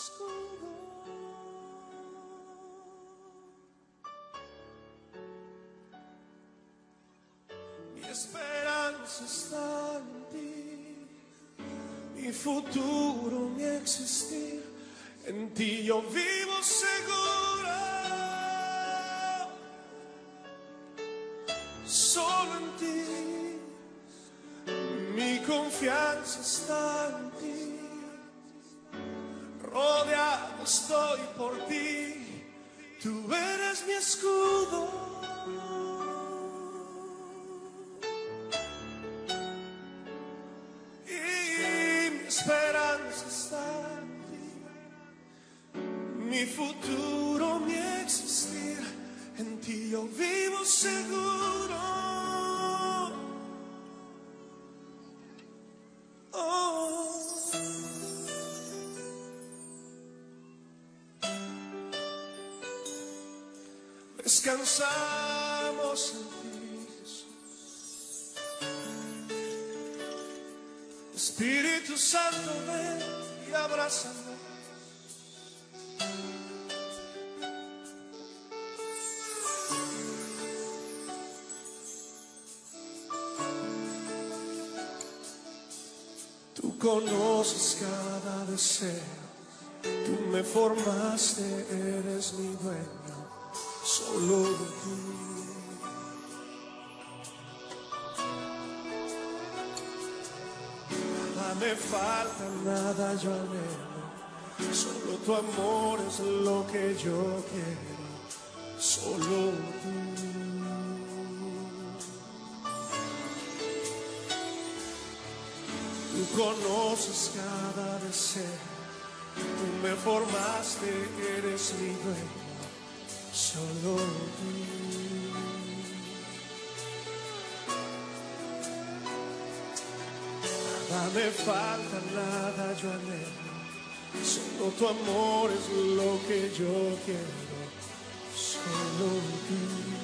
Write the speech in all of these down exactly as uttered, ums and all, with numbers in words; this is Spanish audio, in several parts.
escudo. Mi esperanza está en ti, mi futuro, mi existir, en ti yo vivo segura. Solo en ti, mi confianza está en ti. Rodeado estoy por ti, tú eres mi escudo. Y mi esperanza está en ti, mi futuro, mi existir, en ti yo vivo seguro. Oh. Descansamos en ti, Jesús. Espíritu Santo, ven y abrázame. Tú conoces cada deseo, tú me formaste, eres mi dueño. Solo de ti. Nada me falta, nada yo anhelo. Solo tu amor es lo que yo quiero. Solo tú. Tú conoces cada deseo. Tú me formaste, eres mi dueño. Solo tú. Nada me falta, nada yo anhelo. Solo tu amor es lo que yo quiero. Solo tú.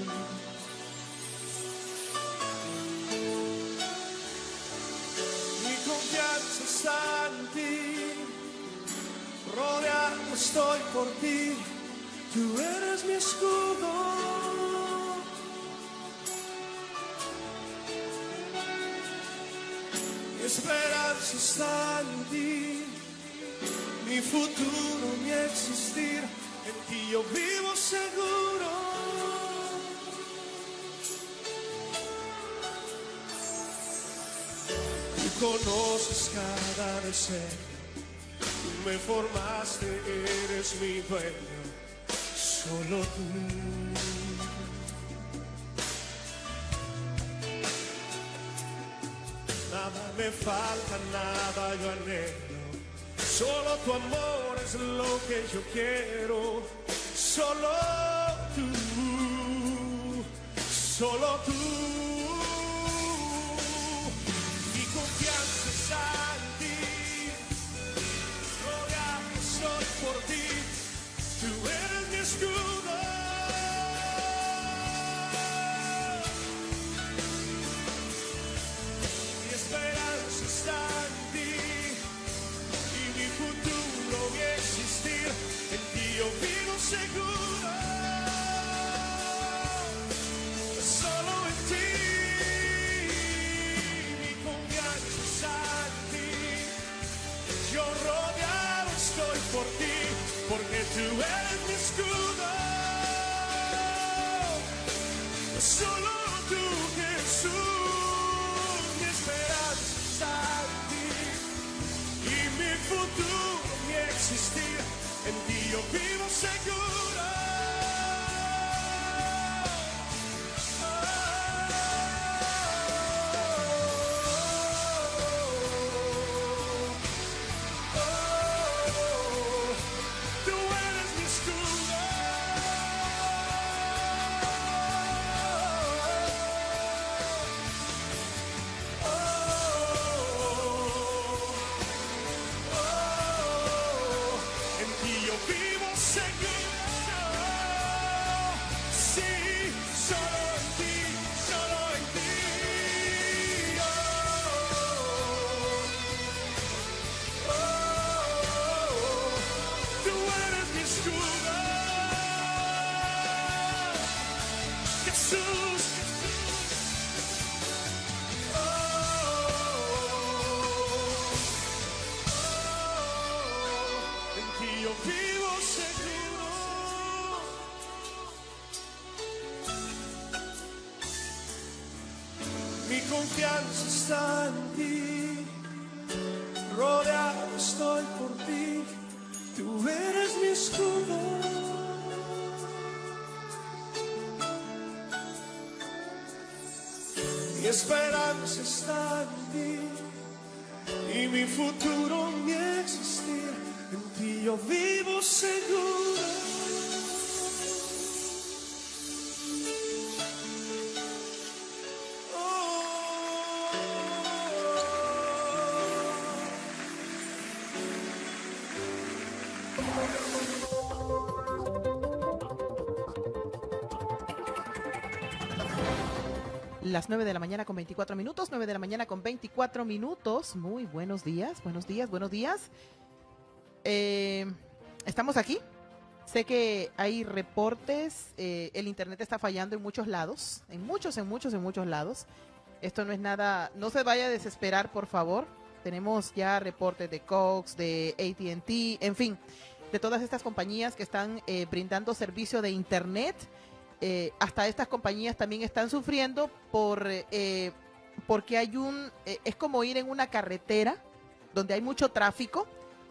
Mi confianza está en ti. Rodeado estoy por ti. Tú eres mi escudo. Mi esperanza está en ti, mi futuro, mi existir, en ti yo vivo seguro. Tú conoces cada deseo, tú me formaste, eres mi dueño. Solo tú. Nada me falta, nada yo anhelo. Solo tu amor es lo que yo quiero. Solo tú, solo tú. Mi confianza está en ti. Rodeado estoy por ti. Tú eres mi escudo. Mi esperanza está en ti y mi futuro, mi existir, en ti yo vivo seguro. Solo en ti, mi confianza está en ti. Yo rodeado estoy por ti, porque tú eres mi escudo. Solo tú, Jesús, mi esperanza está en ti y mi futuro, mi existir, en ti yo vivo seguro. Tú eres mi escudo. esperanza está en ti, rodeado estoy por ti, tú eres mi escudo. Mi esperanza está en ti y mi futuro, mi existir, en ti yo vivo seguro. Las nueve de la mañana con veinticuatro minutos, nueve de la mañana con veinticuatro minutos. Muy buenos días, buenos días, buenos días. Eh, estamos aquí. Sé que hay reportes, eh, el internet está fallando en muchos lados, en muchos, en muchos, en muchos lados. Esto no es nada, no se vaya a desesperar, por favor. Tenemos ya reportes de Cox, de A T and T, en fin, de todas estas compañías que están eh, brindando servicio de internet. Eh, hasta estas compañías también están sufriendo por eh, porque hay un, eh, es como ir en una carretera donde hay mucho tráfico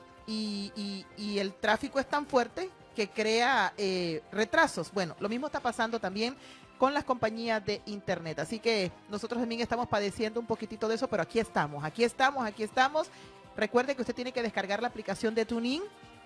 y, y, y el tráfico es tan fuerte que crea eh, retrasos. Bueno, lo mismo está pasando también con las compañías de internet, así que nosotros también estamos padeciendo un poquitito de eso, pero aquí estamos, aquí estamos, aquí estamos. Recuerde que usted tiene que descargar la aplicación de TuneIn.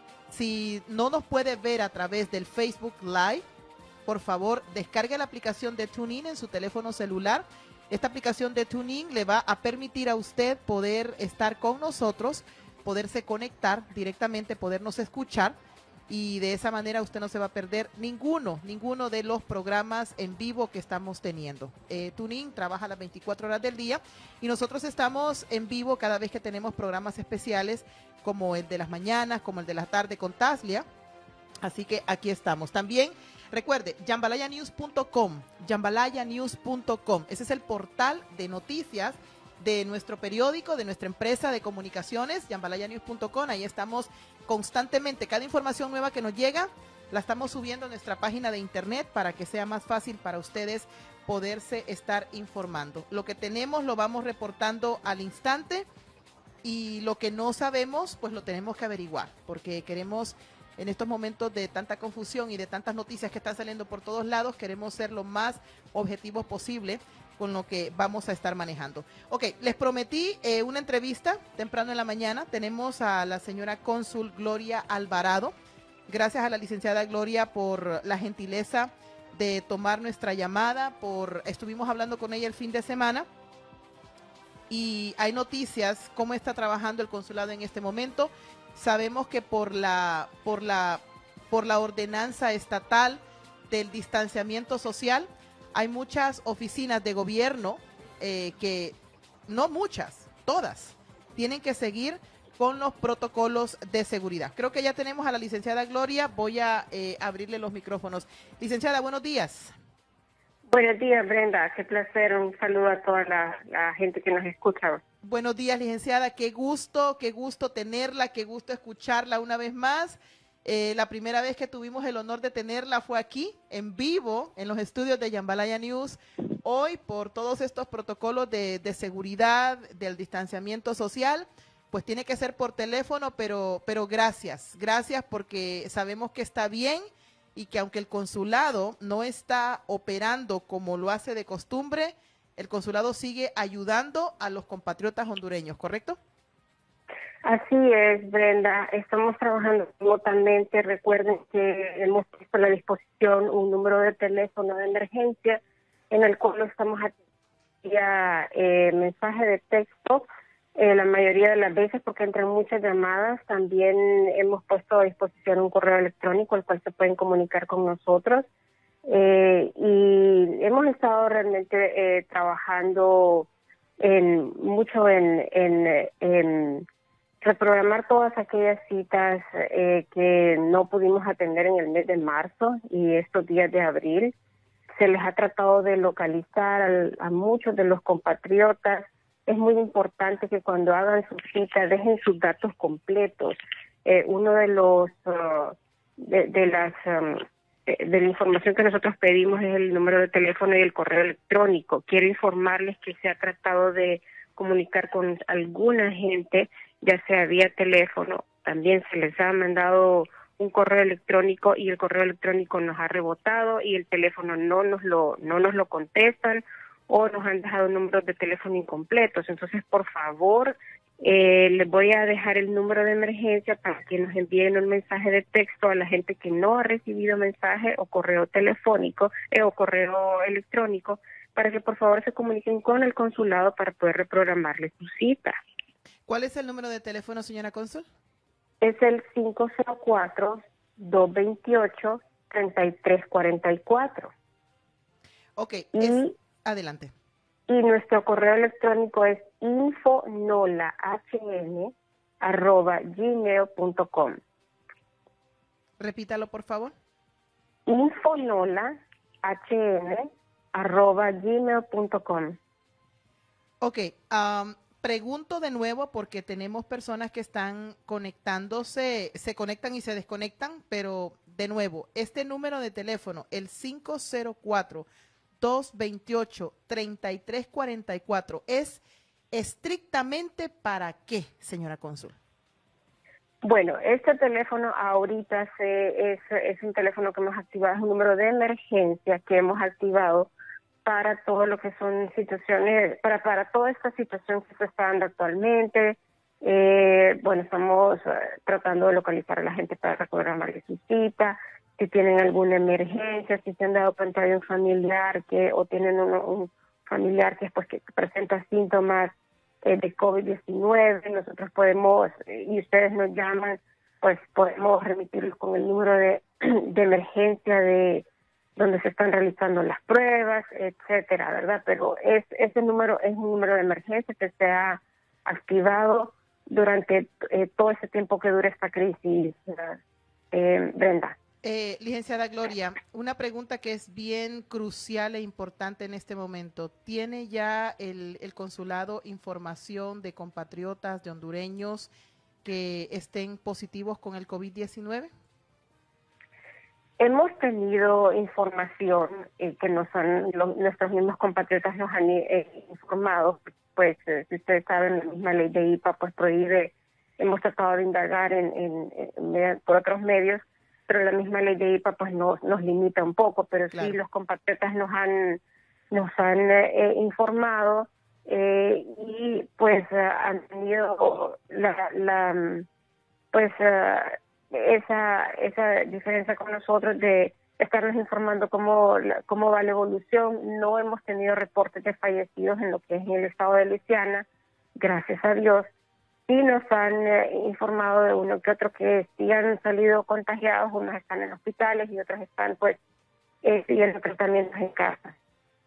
Si no nos puede ver a través del Facebook Live, por favor, descargue la aplicación de TuneIn en su teléfono celular. Esta aplicación de TuneIn le va a permitir a usted poder estar con nosotros, poderse conectar directamente, podernos escuchar, y de esa manera usted no se va a perder ninguno, ninguno de los programas en vivo que estamos teniendo. Eh, TuneIn trabaja las veinticuatro horas del día y nosotros estamos en vivo cada vez que tenemos programas especiales como el de las mañanas, como el de la tarde con Taslia. Así que aquí estamos. También recuerde, jambalaya news punto com, jambalaya news punto com. Ese es el portal de noticias de nuestro periódico, de nuestra empresa de comunicaciones, jambalaya news punto com. Ahí estamos constantemente. Cada información nueva que nos llega, la estamos subiendo a nuestra página de internet para que sea más fácil para ustedes poderse estar informando. Lo que tenemos lo vamos reportando al instante y lo que no sabemos, pues lo tenemos que averiguar, porque queremos, en estos momentos de tanta confusión y de tantas noticias que están saliendo por todos lados, queremos ser lo más objetivos posible con lo que vamos a estar manejando. Ok, les prometí eh, una entrevista temprano en la mañana. Tenemos a la señora cónsul Gloria Alvarado. Gracias a la licenciada Gloria por la gentileza de tomar nuestra llamada. Por estuvimos hablando con ella el fin de semana y hay noticias, cómo está trabajando el consulado en este momento. Sabemos que por la, por la, por la ordenanza estatal del distanciamiento social, hay muchas oficinas de gobierno eh, que, no muchas, todas, tienen que seguir con los protocolos de seguridad. Creo que ya tenemos a la licenciada Gloria. Voy a eh, abrirle los micrófonos. Licenciada, buenos días. Buenos días, Brenda. Qué placer. Un saludo a toda la, la gente que nos escucha. Buenos días, licenciada. Qué gusto, qué gusto tenerla, qué gusto escucharla una vez más. Eh, la primera vez que tuvimos el honor de tenerla fue aquí, en vivo, en los estudios de Jambalaya News. Hoy, por todos estos protocolos de, de seguridad, del distanciamiento social, pues tiene que ser por teléfono, pero, pero gracias. Gracias porque sabemos que está bien y que aunque el consulado no está operando como lo hace de costumbre, el consulado sigue ayudando a los compatriotas hondureños, ¿correcto? Así es, Brenda. Estamos trabajando remotamente. Recuerden que hemos puesto a la disposición un número de teléfono de emergencia en el cual estamos vía eh, mensaje de texto eh, la mayoría de las veces porque entran muchas llamadas. También hemos puesto a disposición un correo electrónico al cual se pueden comunicar con nosotros. Eh, y hemos estado realmente eh, trabajando en mucho en, en, en reprogramar todas aquellas citas eh, que no pudimos atender en el mes de marzo y estos días de abril. Se les ha tratado de localizar al, a muchos de los compatriotas. Es muy importante que cuando hagan su cita dejen sus datos completos. Eh, uno de los uh, de, de las um, de la información que nosotros pedimos es el número de teléfono y el correo electrónico. Quiero informarles que se ha tratado de comunicar con alguna gente, ya sea vía teléfono, también se les ha mandado un correo electrónico y el correo electrónico nos ha rebotado y el teléfono no nos lo no nos lo contestan o nos han dejado números de teléfono incompletos. Entonces, por favor, eh, les voy a dejar el número de emergencia para que nos envíen un mensaje de texto a la gente que no ha recibido mensaje o correo telefónico eh, o correo electrónico, para que por favor se comuniquen con el consulado para poder reprogramarles su cita. ¿Cuál es el número de teléfono, señora cónsul? Es el cinco cero cuatro, dos dos ocho, tres tres cuatro cuatro. Ok, y, es, adelante. Y nuestro correo electrónico es infonolahn arroba gmail punto com. Repítalo, por favor. infonolahn arroba gmail punto com. Ok, um, pregunto de nuevo porque tenemos personas que están conectándose, se conectan y se desconectan, pero de nuevo, este número de teléfono, el cinco cero cuatro, dos dos ocho, tres tres cuatro cuatro, ¿es estrictamente para qué, señora cónsul? Bueno, este teléfono ahorita se, es, es un teléfono que hemos activado, es un número de emergencia que hemos activado para todo lo que son situaciones, para, para toda esta situación que se está dando actualmente. Eh, bueno, estamos uh, tratando de localizar a la gente para reprogramarle su cita, si tienen alguna emergencia, si se han dado cuenta de un familiar que o tienen un, un familiar que, pues, que presenta síntomas eh, de COVID diecinueve, nosotros podemos, eh, y ustedes nos llaman, pues podemos remitirlos con el número de, de emergencia de donde se están realizando las pruebas, etcétera, ¿verdad? Pero es, ese número es un número de emergencia que se ha activado durante eh, todo ese tiempo que dura esta crisis, eh, Brenda. Eh, licenciada Gloria, una pregunta que es bien crucial e importante en este momento. ¿Tiene ya el, el consulado información de compatriotas, de hondureños que estén positivos con el COVID diecinueve? Hemos tenido información eh, que nos han, lo, nuestros mismos compatriotas nos han eh, informado, pues eh, si ustedes saben, la misma ley de I P A pues prohíbe, hemos tratado de indagar en, en, en, por otros medios, pero la misma ley de I P A pues nos, nos limita un poco, pero claro, sí los compatriotas nos han, nos han eh, informado eh, y pues uh, han tenido la, la pues uh, esa esa diferencia con nosotros de estarnos informando cómo cómo va la evolución. No hemos tenido reportes de fallecidos en lo que es en el estado de Luisiana, gracias a Dios. Sí nos han eh, informado de uno que otro que sí han salido contagiados, unos están en hospitales y otros están pues eh, siguiendo tratamientos en casa.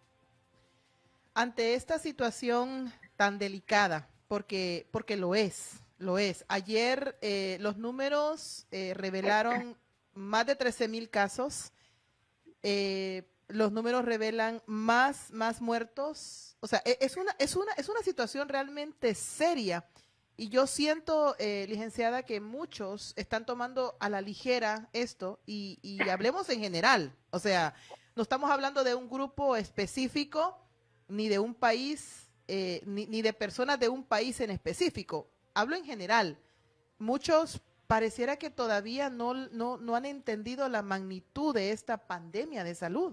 Ante esta situación tan delicada, porque porque lo es, lo es. Ayer eh, los números eh, revelaron más de trece mil casos. Eh, los números revelan más más muertos. O sea, es una es una es una situación realmente seria. Y yo siento, eh, licenciada, que muchos están tomando a la ligera esto y, y hablemos en general. O sea, no estamos hablando de un grupo específico, ni de un país, eh, ni, ni de personas de un país en específico. Hablo en general. Muchos pareciera que todavía no, no, no han entendido la magnitud de esta pandemia de salud.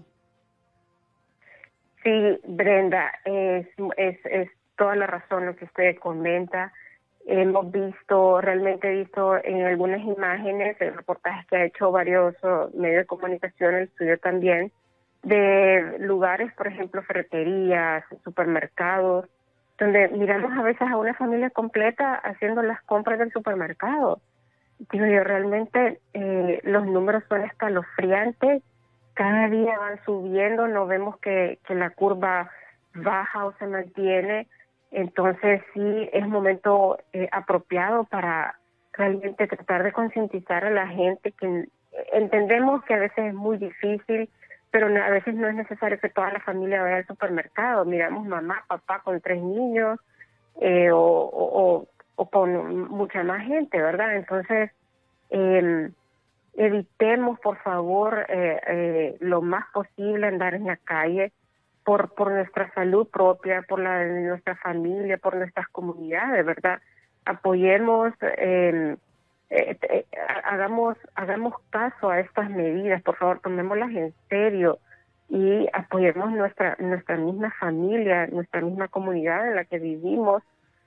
Sí, Brenda, es, es, es toda la razón lo que usted comenta. Hemos visto, realmente he visto en algunas imágenes, en reportajes que ha hecho varios uh, medios de comunicación, el suyo también, de lugares, por ejemplo, ferreterías, supermercados, donde miramos a veces a una familia completa haciendo las compras del supermercado. Digo yo, realmente eh, los números son escalofriantes, cada día van subiendo, no vemos que, que la curva baja o se mantiene. Entonces sí es momento eh, apropiado para realmente tratar de concientizar a la gente, que entendemos que a veces es muy difícil, pero a veces no es necesario que toda la familia vaya al supermercado. Miramos mamá, papá con tres niños eh, o, o, o con mucha más gente, ¿verdad? Entonces eh, evitemos, por favor, eh, eh, lo más posible andar en la calle por, por nuestra salud propia, por la de nuestra familia, por nuestras comunidades, ¿verdad? Apoyemos, eh, eh, eh, hagamos, hagamos caso a estas medidas, por favor, tomémoslas en serio y apoyemos nuestra, nuestra misma familia, nuestra misma comunidad en la que vivimos,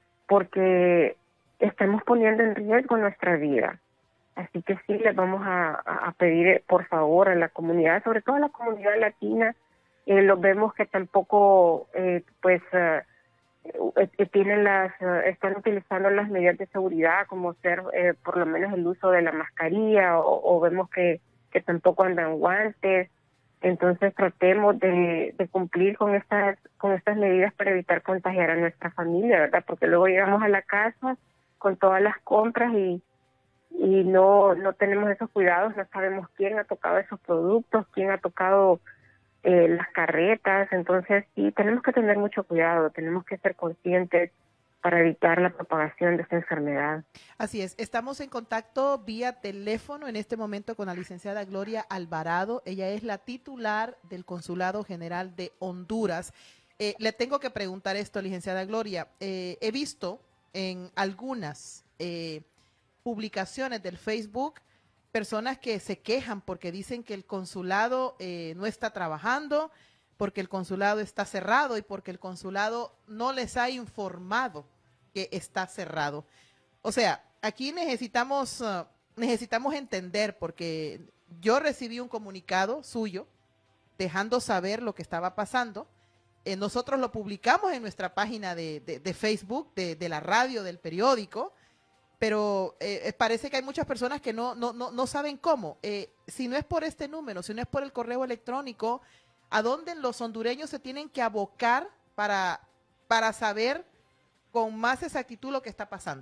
porque estamos poniendo en riesgo nuestra vida. Así que sí, les vamos a, a pedir, por favor, a la comunidad, sobre todo a la comunidad latina, eh, lo vemos que tampoco, eh, pues, eh, eh, tienen las, eh, están utilizando las medidas de seguridad, como ser, eh, por lo menos el uso de la mascarilla, o, o vemos que, que tampoco andan guantes. Entonces tratemos de, de cumplir con estas, con estas medidas para evitar contagiar a nuestra familia, ¿verdad? Porque luego llegamos a la casa con todas las compras y y no no tenemos esos cuidados, no sabemos quién ha tocado esos productos, quién ha tocado eh, las carretas. Entonces sí, tenemos que tener mucho cuidado, tenemos que ser conscientes para evitar la propagación de esta enfermedad. Así es, estamos en contacto vía teléfono en este momento con la licenciada Gloria Alvarado. Ella es la titular del Consulado General de Honduras. Eh, le tengo que preguntar esto, licenciada Gloria. Eh, he visto en algunas eh, publicaciones del Facebook personas que se quejan porque dicen que el consulado eh, no está trabajando, porque el consulado está cerrado y porque el consulado no les ha informado que está cerrado. O sea, aquí necesitamos, uh, necesitamos entender, porque yo recibí un comunicado suyo dejando saber lo que estaba pasando. Eh, nosotros lo publicamos en nuestra página de, de, de Facebook, de, de la radio, del periódico, pero eh, parece que hay muchas personas que no, no, no, no saben cómo. Eh, si no es por este número, si no es por el correo electrónico, ¿a dónde los hondureños se tienen que abocar para, para saber con más exactitud lo que está pasando?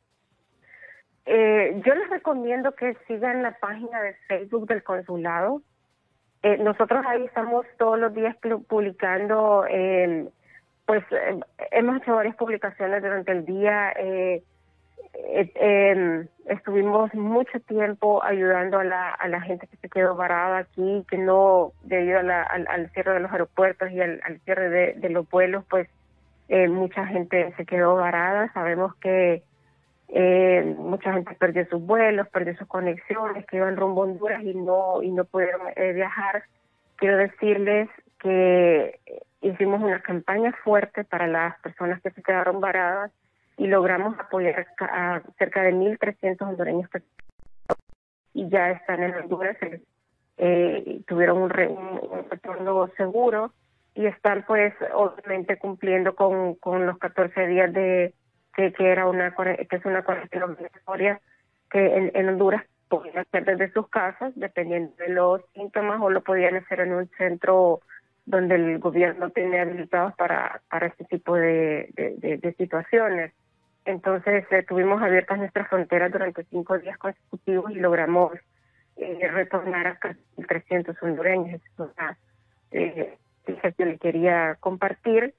Eh, yo les recomiendo que sigan la página de Facebook del consulado. Eh, nosotros ahí estamos todos los días publicando, eh, pues eh, hemos hecho varias publicaciones durante el día. Eh, eh, eh, estuvimos mucho tiempo ayudando a la, a la gente que se quedó varada aquí, que no, debido a la, al, al cierre de los aeropuertos y al, al cierre de, de los vuelos, pues eh, mucha gente se quedó varada. Sabemos que eh, mucha gente perdió sus vuelos, perdió sus conexiones, que iban rumbo a Honduras y no, y no pudieron eh, viajar. Quiero decirles que hicimos una campaña fuerte para las personas que se quedaron varadas y logramos apoyar a cerca de mil trescientos hondureños que y ya están en Honduras, eh, tuvieron un, re, un, un retorno seguro y están pues obviamente cumpliendo con, con los catorce días de que, que era una que es una cuarentena obligatoria que en, en Honduras podían hacer desde sus casas dependiendo de los síntomas, o lo podían hacer en un centro donde el gobierno tiene habilitados para, para este tipo de, de, de, de situaciones. Entonces eh, tuvimos abiertas nuestras fronteras durante cinco días consecutivos y logramos eh, retornar a casi trescientos hondureños. Es una eh, que le quería compartir.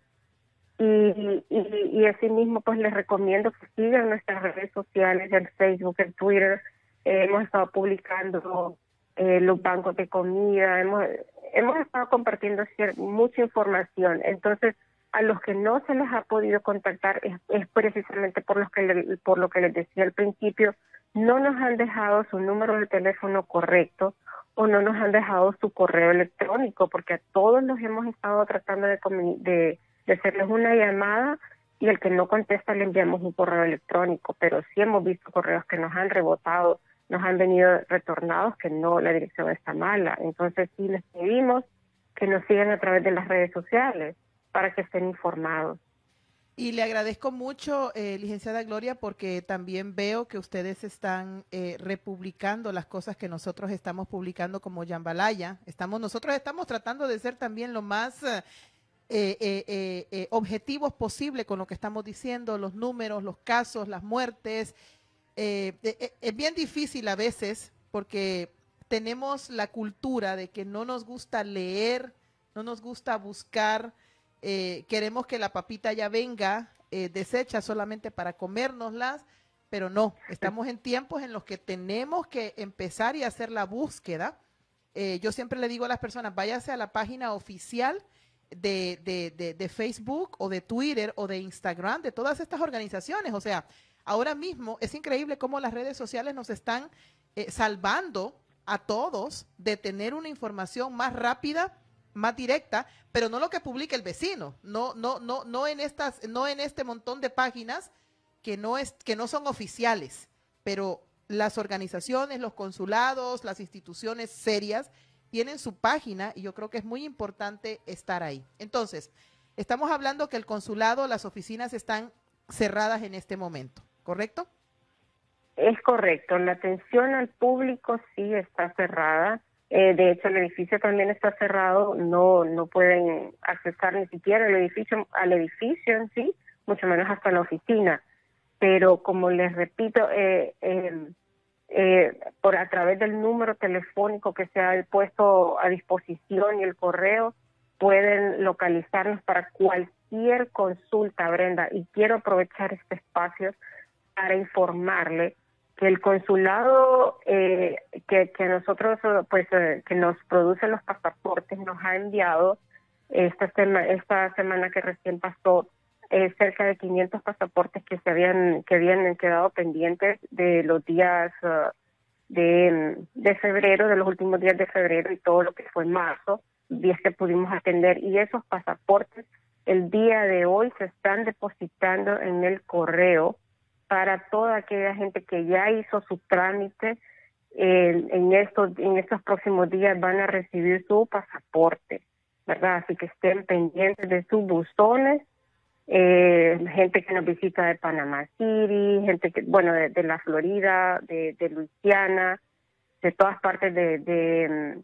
Y, y, y asimismo pues les recomiendo que sigan nuestras redes sociales, el Facebook, el Twitter. Eh, hemos estado publicando eh, los bancos de comida, hemos, hemos estado compartiendo mucha información. Entonces, a los que no se les ha podido contactar es, es precisamente por, los que le, por lo que les decía al principio, no nos han dejado su número de teléfono correcto o no nos han dejado su correo electrónico, porque a todos los hemos estado tratando de, de, de hacerles una llamada y el que no contesta le enviamos un correo electrónico, pero sí hemos visto correos que nos han rebotado, nos han venido retornados que no, la dirección está mala. Entonces sí les pedimos que nos sigan a través de las redes sociales para que estén informados. Y le agradezco mucho, eh, licenciada Gloria, porque también veo que ustedes están eh, republicando las cosas que nosotros estamos publicando como Jambalaya. Estamos, nosotros estamos tratando de ser también lo más eh, eh, eh, eh, objetivos posible con lo que estamos diciendo, los números, los casos, las muertes. Eh, eh, es bien difícil a veces porque tenemos la cultura de que no nos gusta leer, no nos gusta buscar. Eh, queremos que la papita ya venga eh, deshecha solamente para comérnoslas, pero no, estamos en tiempos en los que tenemos que empezar y hacer la búsqueda. Eh, yo siempre le digo a las personas, váyase a la página oficial de, de, de, de Facebook o de Twitter o de Instagram, de todas estas organizaciones. O sea, ahora mismo es increíble cómo las redes sociales nos están eh, salvando a todos de tener una información más rápida, más directa, pero no lo que publica el vecino, no, no, no, no en estas, no en este montón de páginas que no es, que no son oficiales, pero las organizaciones, los consulados, las instituciones serias tienen su página y yo creo que es muy importante estar ahí. Entonces, estamos hablando que el consulado, las oficinas están cerradas en este momento, ¿correcto? Es correcto, la atención al público sí está cerrada. Eh, de hecho, el edificio también está cerrado, no no pueden accesar ni siquiera al edificio, al edificio en sí, mucho menos hasta la oficina. Pero como les repito, eh, eh, eh, por a través del número telefónico que se ha puesto a disposición y el correo, pueden localizarnos para cualquier consulta, Brenda. Y quiero aprovechar este espacio para informarle que el consulado eh, que, que nosotros, pues, eh, que nos produce los pasaportes, nos ha enviado esta, sema, esta semana que recién pasó eh, cerca de quinientos pasaportes que se habían que habían quedado pendientes de los días uh, de, de febrero, de los últimos días de febrero y todo lo que fue marzo, días que pudimos atender, y esos pasaportes el día de hoy se están depositando en el correo para toda aquella gente que ya hizo su trámite. Eh, en estos en estos próximos días van a recibir su pasaporte, ¿verdad? Así que estén pendientes de sus buzones. Eh, gente que nos visita de Panama City, gente que, bueno, de, de la Florida, de, de Luisiana, de todas partes de, de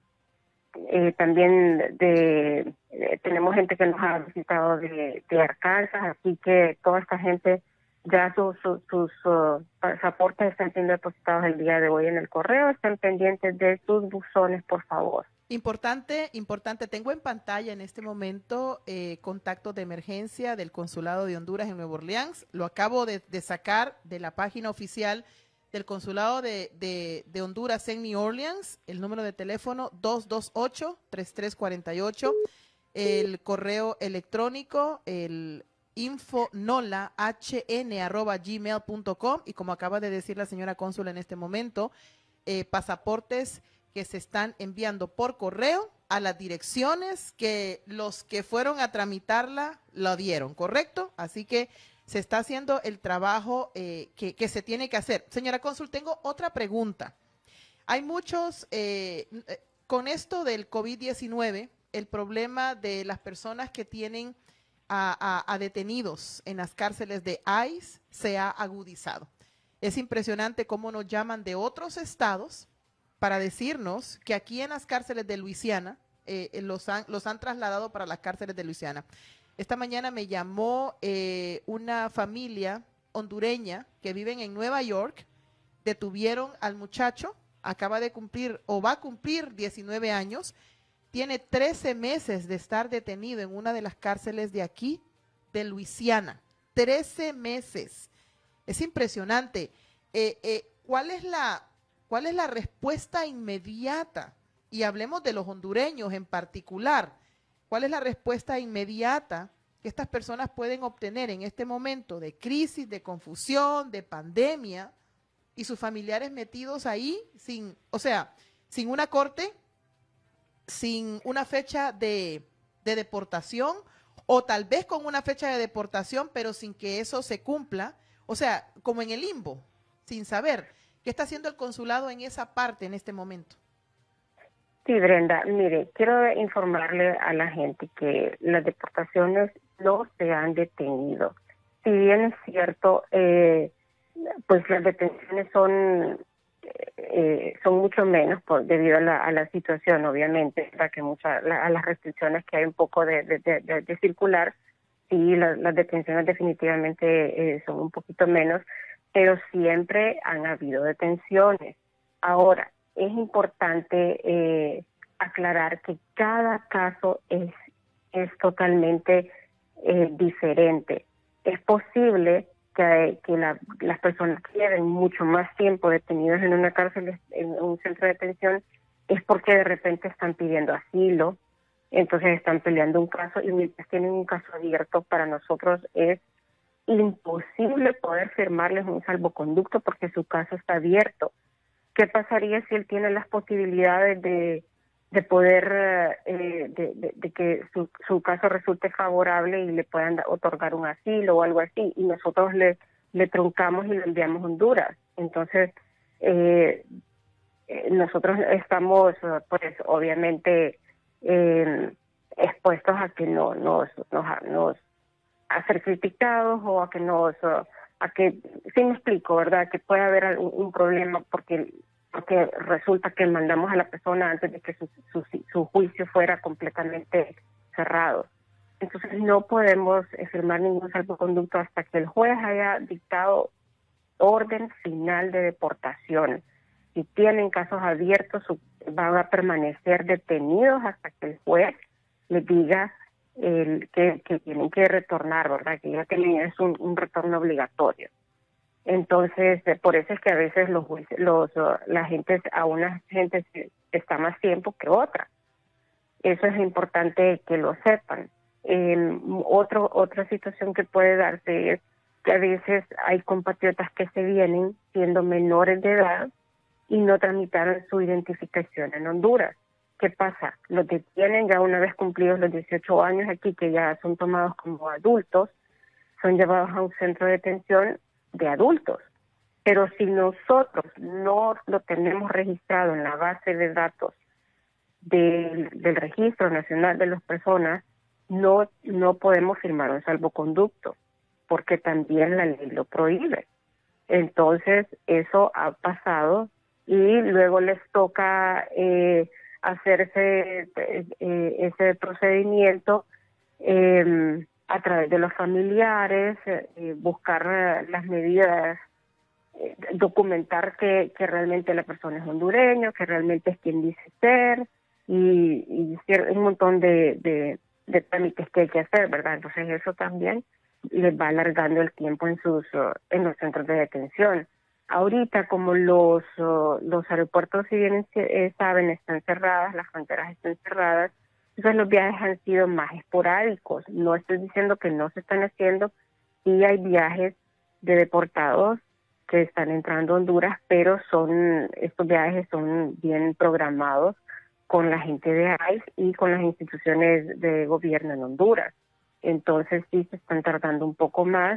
eh, también de, de, tenemos gente que nos ha visitado de, de Arkansas, así que toda esta gente ya sus, sus, sus uh, pasaportes están siendo depositados el día de hoy en el correo. Estén pendientes de sus buzones, por favor. Importante, importante. Tengo en pantalla en este momento eh, contactos de emergencia del Consulado de Honduras en Nueva Orleans. Lo acabo de, de sacar de la página oficial del Consulado de, de, de Honduras en New Orleans. El número de teléfono dos dos ocho, tres tres cuatro ocho. El correo electrónico, el infonola hn arroba gmail punto com, y como acaba de decir la señora cónsul en este momento, eh, pasaportes que se están enviando por correo a las direcciones que los que fueron a tramitarla lo dieron, ¿correcto? Así que se está haciendo el trabajo eh, que, que se tiene que hacer. Señora cónsul, tengo otra pregunta. Hay muchos, eh, con esto del COVID diecinueve, el problema de las personas que tienen A, a, a detenidos en las cárceles de ICE se ha agudizado. Es impresionante cómo nos llaman de otros estados para decirnos que aquí en las cárceles de Luisiana eh, los, han, los han trasladado para las cárceles de Luisiana. Esta mañana me llamó eh, una familia hondureña que viven en Nueva York, detuvieron al muchacho, acaba de cumplir o va a cumplir diecinueve años, tiene trece meses de estar detenido en una de las cárceles de aquí, de Luisiana. trece meses. Es impresionante. Eh, eh, ¿cuál es la, cuál es la respuesta inmediata? Y hablemos de los hondureños en particular. ¿Cuál es la respuesta inmediata que estas personas pueden obtener en este momento de crisis, de confusión, de pandemia, y sus familiares metidos ahí sin, o sea, sin una corte, sin una fecha de, de deportación, o tal vez con una fecha de deportación, pero sin que eso se cumpla, o sea, como en el limbo, sin saber qué está haciendo el consulado en esa parte en este momento? Sí, Brenda, mire, quiero informarle a la gente que las deportaciones no se han detenido. Si bien es cierto, eh, pues las detenciones son Eh, son mucho menos por debido a la, a la situación, obviamente, para que muchas la, a las restricciones que hay un poco de, de, de, de circular, sí, la, las detenciones definitivamente eh, son un poquito menos, pero siempre han habido detenciones. Ahora, es importante eh, aclarar que cada caso es, es totalmente eh, diferente. Es posible que, que la, las personas que lleven mucho más tiempo detenidos en una cárcel, en un centro de detención, es porque de repente están pidiendo asilo, entonces están peleando un caso, y mientras tienen un caso abierto, para nosotros es imposible poder firmarles un salvoconducto porque su caso está abierto. ¿Qué pasaría si él tiene las posibilidades de, de poder, eh, de, de, de que su, su caso resulte favorable y le puedan da, otorgar un asilo o algo así, y nosotros le, le truncamos y le enviamos a Honduras? Entonces, eh, eh, nosotros estamos, pues, obviamente, eh, expuestos a que no nos, nos, nos a ser criticados o a que nos, a que, sí me explico, ¿verdad? Que puede haber algún, un problema porque porque resulta que mandamos a la persona antes de que su, su, su juicio fuera completamente cerrado. Entonces no podemos firmar ningún salvoconducto hasta que el juez haya dictado orden final de deportación. Si tienen casos abiertos, van a permanecer detenidos hasta que el juez les diga el, que, que tienen que retornar, ¿verdad? Que ya tienen, es un, un retorno obligatorio. Entonces, por eso es que a veces los, los la gente, a una gente está más tiempo que otra. Eso es importante que lo sepan. Eh, otro, otra situación que puede darse es que a veces hay compatriotas que se vienen siendo menores de edad y no tramitaron su identificación en Honduras. ¿Qué pasa? Los detienen ya una vez cumplidos los dieciocho años aquí, que ya son tomados como adultos, son llevados a un centro de detención de adultos. Pero si nosotros no lo tenemos registrado en la base de datos del, del Registro Nacional de las Personas, no, no podemos firmar un salvoconducto, porque también la ley lo prohíbe. Entonces, eso ha pasado y luego les toca eh, hacerse eh, ese procedimiento eh, a través de los familiares, eh, buscar eh, las medidas, eh, documentar que, que realmente la persona es hondureño, que realmente es quien dice ser, y, y un montón de, de, de trámites que hay que hacer, ¿verdad? Entonces eso también les va alargando el tiempo en sus uh, en los centros de detención. Ahorita, como los uh, los aeropuertos, si bien eh, saben, están cerradas, las fronteras están cerradas, entonces los viajes han sido más esporádicos. No estoy diciendo que no se están haciendo, y hay viajes de deportados que están entrando a Honduras, pero son estos viajes son bien programados con la gente de I C E y con las instituciones de gobierno en Honduras. Entonces sí se están tardando un poco más,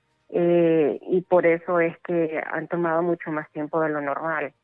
eh, y por eso es que han tomado mucho más tiempo de lo normal.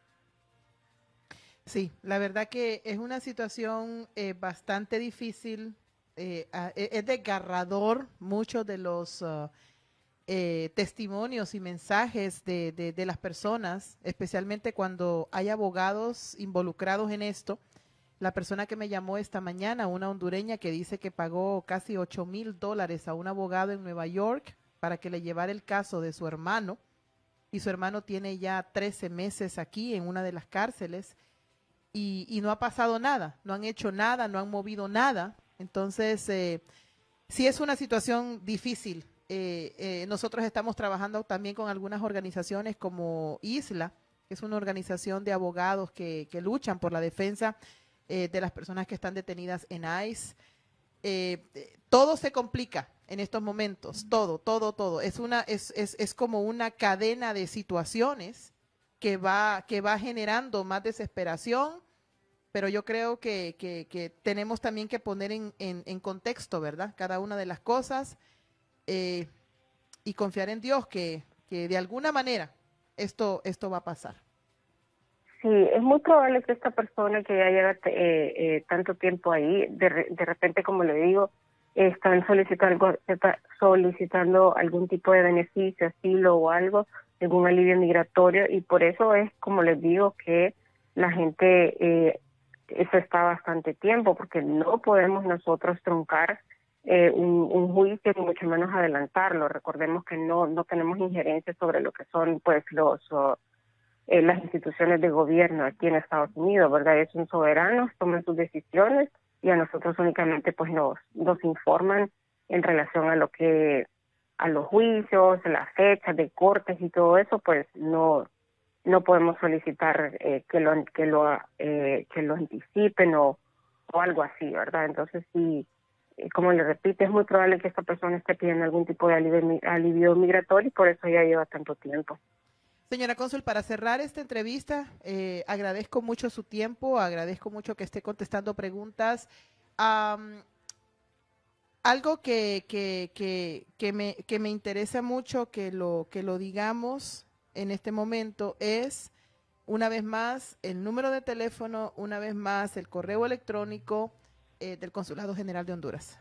Sí, la verdad que es una situación eh, bastante difícil, eh, es desgarrador muchos de los uh, eh, testimonios y mensajes de, de, de las personas, especialmente cuando hay abogados involucrados en esto. La persona que me llamó esta mañana, una hondureña que dice que pagó casi ocho mil dólares a un abogado en Nueva York para que le llevara el caso de su hermano, y su hermano tiene ya trece meses aquí en una de las cárceles. Y, y no ha pasado nada, no han hecho nada, no han movido nada. Entonces, eh, sí es una situación difícil. Eh, eh, nosotros estamos trabajando también con algunas organizaciones como Isla, que es una organización de abogados que, que luchan por la defensa eh, de las personas que están detenidas en I C E. Eh, todo se complica en estos momentos, todo, todo, todo. Es, una, es, es, es como una cadena de situaciones que va, que va generando más desesperación, pero yo creo que, que, que tenemos también que poner en, en, en contexto, ¿verdad? Cada una de las cosas eh, y confiar en Dios que, que de alguna manera esto, esto va a pasar. Sí, es muy probable que esta persona que ya lleva eh, eh, tanto tiempo ahí, de, de repente, como le digo, están solicitando, solicitando algún tipo de beneficio, asilo o algo, algún alivio migratorio, y por eso es, como les digo, que la gente, eh, eso está bastante tiempo, porque no podemos nosotros truncar eh, un, un juicio, ni mucho menos adelantarlo. Recordemos que no no tenemos injerencia sobre lo que son pues los uh, eh, las instituciones de gobierno aquí en Estados Unidos, ¿verdad? Ellos son soberanos, toman sus decisiones, y a nosotros únicamente pues nos nos informan en relación a lo que a los juicios, las fechas de cortes y todo eso, pues no no podemos solicitar eh, que lo que lo eh, que lo anticipen o, o algo así, ¿verdad? Entonces sí, eh, como le repito, es muy probable que esta persona esté pidiendo algún tipo de alivio, alivio migratorio y por eso ya lleva tanto tiempo. Señora cónsul, para cerrar esta entrevista, eh, agradezco mucho su tiempo, agradezco mucho que esté contestando preguntas. Um, algo que, que, que, que, me, que me interesa mucho que lo, que lo digamos en este momento es, una vez más, el número de teléfono, una vez más, el correo electrónico eh, del Consulado General de Honduras.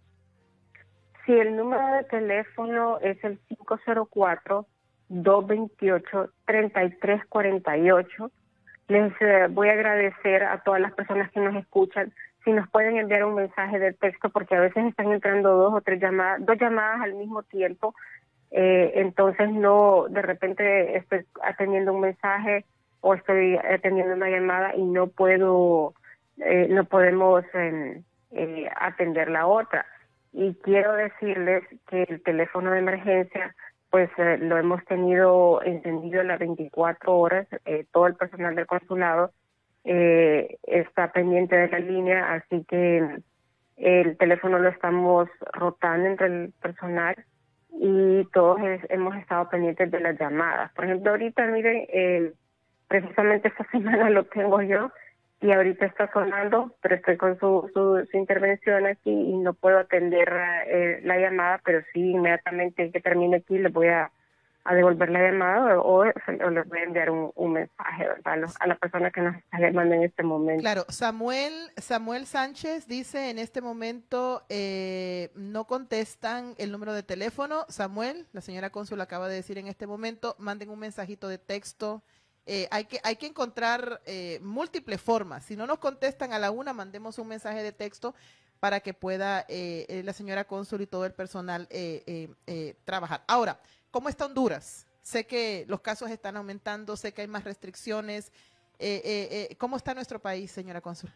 Sí, el número de teléfono es el cinco cero cuatro, dos veintiocho, treinta y tres cuarenta y ocho. Les eh, voy a agradecer a todas las personas que nos escuchan si nos pueden enviar un mensaje de texto, porque a veces están entrando dos o tres llamadas, dos llamadas al mismo tiempo, eh, entonces no, de repente estoy atendiendo un mensaje o estoy atendiendo una llamada y no puedo, eh, no podemos eh, eh, atender la otra. Y quiero decirles que el teléfono de emergencia pues eh, lo hemos tenido encendido las veinticuatro horas, eh, todo el personal del consulado eh, está pendiente de la línea, así que el teléfono lo estamos rotando entre el personal y todos es, hemos estado pendientes de las llamadas. Por ejemplo, ahorita, miren, eh, precisamente esta semana lo tengo yo y ahorita está sonando, pero estoy con su, su, su intervención aquí y no puedo atender eh, la llamada, pero sí, inmediatamente que termine aquí les voy a, a devolver la llamada o, o, o les voy a enviar un, un mensaje, ¿verdad? A, los, a la persona que nos está llamando en este momento. Claro, Samuel, Samuel Sánchez dice en este momento eh, no contestan el número de teléfono. Samuel, la señora cónsul acaba de decir en este momento, manden un mensajito de texto. Eh, hay que hay que encontrar eh, múltiples formas. Si no nos contestan a la una, mandemos un mensaje de texto para que pueda eh, eh, la señora cónsul y todo el personal eh, eh, eh, trabajar. Ahora, ¿cómo está Honduras? Sé que los casos están aumentando, sé que hay más restricciones. Eh, eh, eh, ¿Cómo está nuestro país, señora cónsul?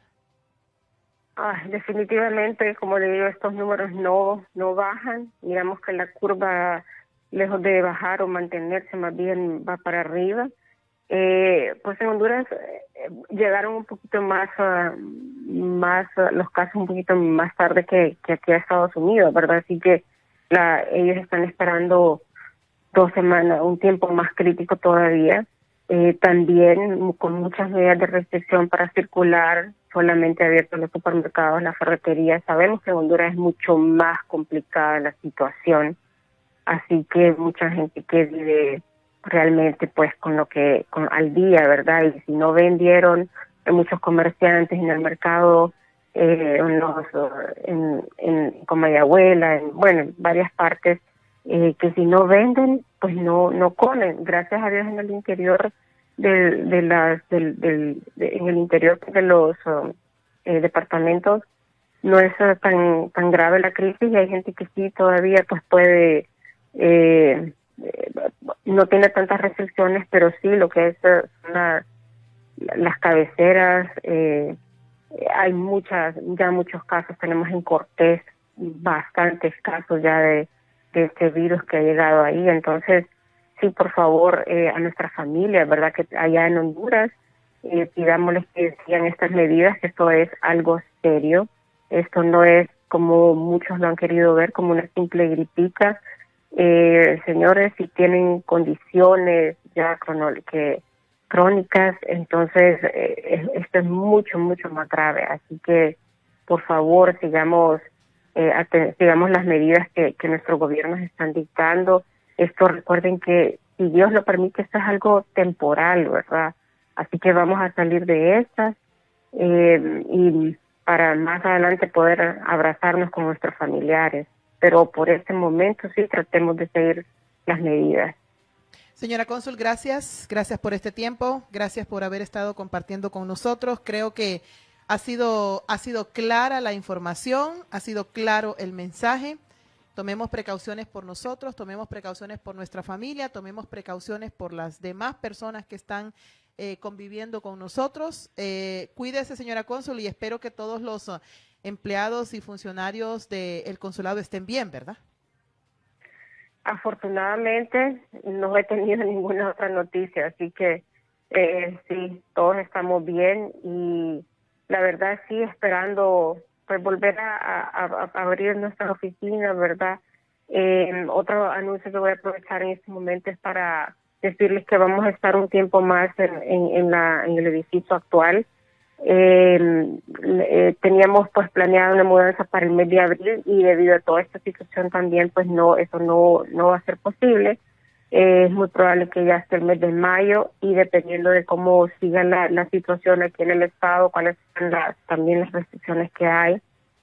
Ah, definitivamente, como le digo, estos números no no bajan. Digamos que la curva, lejos de bajar o mantenerse, más bien va para arriba. Eh, pues en Honduras eh, llegaron un poquito más, uh, más uh, los casos un poquito más tarde que, que aquí a Estados Unidos, ¿verdad? Así que la, ellos están esperando dos semanas, un tiempo más crítico todavía. Eh, también con muchas medidas de restricción para circular, solamente abiertos los supermercados, las ferreterías. Sabemos que en Honduras es mucho más complicada la situación, así que mucha gente que vive realmente pues con lo que con al día, ¿verdad? Y si no vendieron, hay muchos comerciantes en el mercado, eh, en los en, en Comayagüela, en bueno, en varias partes, eh, que si no venden, pues no no comen. Gracias a Dios en el interior del de las del, del de, en el interior de los um, eh, departamentos no es uh, tan tan grave la crisis y hay gente que sí todavía pues puede eh, no tiene tantas restricciones, pero sí lo que es una, las cabeceras, eh, hay muchas, ya muchos casos, tenemos en Cortés bastantes casos ya de, de este virus que ha llegado ahí, entonces sí, por favor, eh, a nuestras familias, ¿verdad? Que allá en Honduras, eh, pidámosles que sigan estas medidas, que esto es algo serio, esto no es como muchos lo han querido ver, como una simple gripita. Eh, señores, si tienen condiciones ya que, crónicas, entonces eh, esto es mucho, mucho más grave. Así que, por favor, sigamos eh, sigamos las medidas que, que nuestros gobiernos están dictando. Esto, recuerden que, si Dios lo permite, esto es algo temporal, ¿verdad? Así que vamos a salir de estas eh, y para más adelante poder abrazarnos con nuestros familiares. Pero por este momento sí tratemos de seguir las medidas. Señora cónsul, gracias, gracias por este tiempo, gracias por haber estado compartiendo con nosotros. Creo que ha sido, ha sido clara la información, ha sido claro el mensaje. Tomemos precauciones por nosotros, tomemos precauciones por nuestra familia, tomemos precauciones por las demás personas que están eh, conviviendo con nosotros. Eh, cuídese, señora cónsul, y espero que todos los empleados y funcionarios del consulado estén bien, ¿verdad? Afortunadamente no he tenido ninguna otra noticia, así que eh, sí, todos estamos bien y la verdad sí esperando pues volver a, a, a abrir nuestras oficinas, ¿verdad? Eh, otro anuncio que voy a aprovechar en este momento es para decirles que vamos a estar un tiempo más en, en, en, la, en el edificio actual. Eh, eh, teníamos pues planeado una mudanza para el mes de abril y debido a toda esta situación también pues no, eso no, no va a ser posible. Eh, es muy probable que ya esté el mes de mayo y dependiendo de cómo siga la, la situación aquí en el estado, cuáles son las, también las restricciones que hay,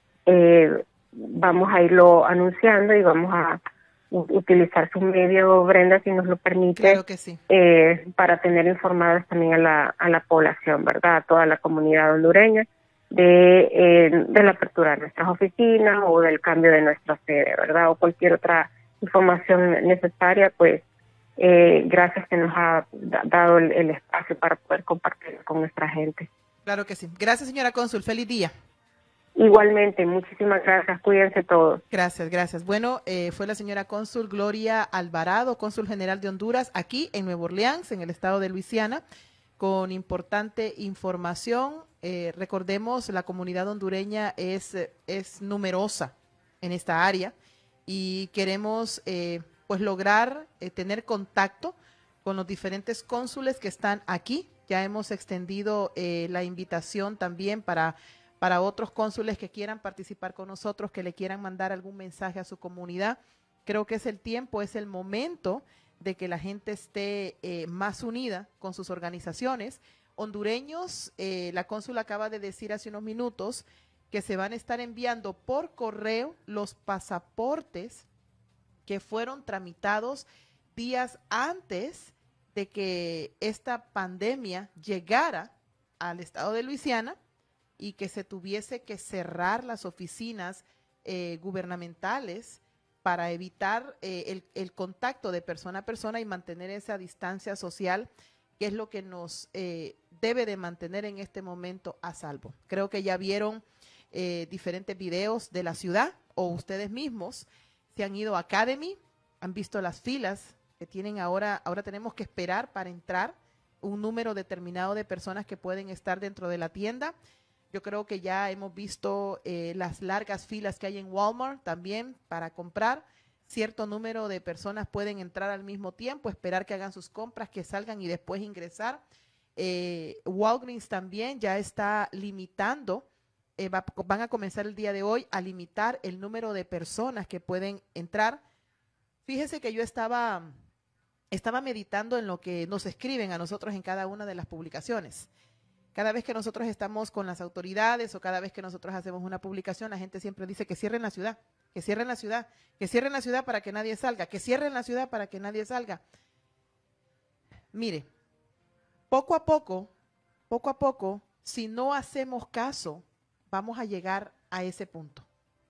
eh, vamos a irlo anunciando y vamos a utilizar su medio, Brenda, si nos lo permite, claro que sí. eh, para tener informadas también a la, a la población, ¿verdad? A toda la comunidad hondureña de, eh, de la apertura de nuestras oficinas o del cambio de nuestra sede, ¿verdad? O cualquier otra información necesaria, pues eh, gracias que nos ha dado el, el espacio para poder compartir con nuestra gente. Claro que sí. Gracias, señora cónsul. Feliz día. Igualmente, muchísimas gracias. Cuídense todos. Gracias, gracias. Bueno, eh, fue la señora cónsul Gloria Alvarado, cónsul general de Honduras, aquí en Nueva Orleans, en el estado de Luisiana, con importante información. Eh, recordemos, la comunidad hondureña es, es numerosa en esta área y queremos eh, pues lograr eh, tener contacto con los diferentes cónsules que están aquí. Ya hemos extendido eh, la invitación también para, para otros cónsules que quieran participar con nosotros, que le quieran mandar algún mensaje a su comunidad. Creo que es el tiempo, es el momento de que la gente esté eh, más unida con sus organizaciones. Hondureños, eh, la cónsul acaba de decir hace unos minutos que se van a estar enviando por correo los pasaportes que fueron tramitados días antes de que esta pandemia llegara al estado de Luisiana y que se tuviese que cerrar las oficinas eh, gubernamentales para evitar eh, el, el contacto de persona a persona y mantener esa distancia social, que es lo que nos eh, debe de mantener en este momento a salvo. Creo que ya vieron eh, diferentes videos de la ciudad, o ustedes mismos se han ido a Academy, han visto las filas que tienen ahora. Ahora tenemos que esperar para entrar un número determinado de personas que pueden estar dentro de la tienda. Yo creo que ya hemos visto eh, las largas filas que hay en Walmart también para comprar. Cierto número de personas pueden entrar al mismo tiempo, esperar que hagan sus compras, que salgan y después ingresar. Eh, Walgreens también ya está limitando, eh, va, van a comenzar el día de hoy a limitar el número de personas que pueden entrar. Fíjese que yo estaba, estaba meditando en lo que nos escriben a nosotros en cada una de las publicaciones. Cada vez que nosotros estamos con las autoridades o cada vez que nosotros hacemos una publicación, la gente siempre dice que cierren la ciudad, que cierren la ciudad, que cierren la ciudad para que nadie salga, que cierren la ciudad para que nadie salga. Mire, poco a poco, poco a poco, si no hacemos caso, vamos a llegar a ese punto.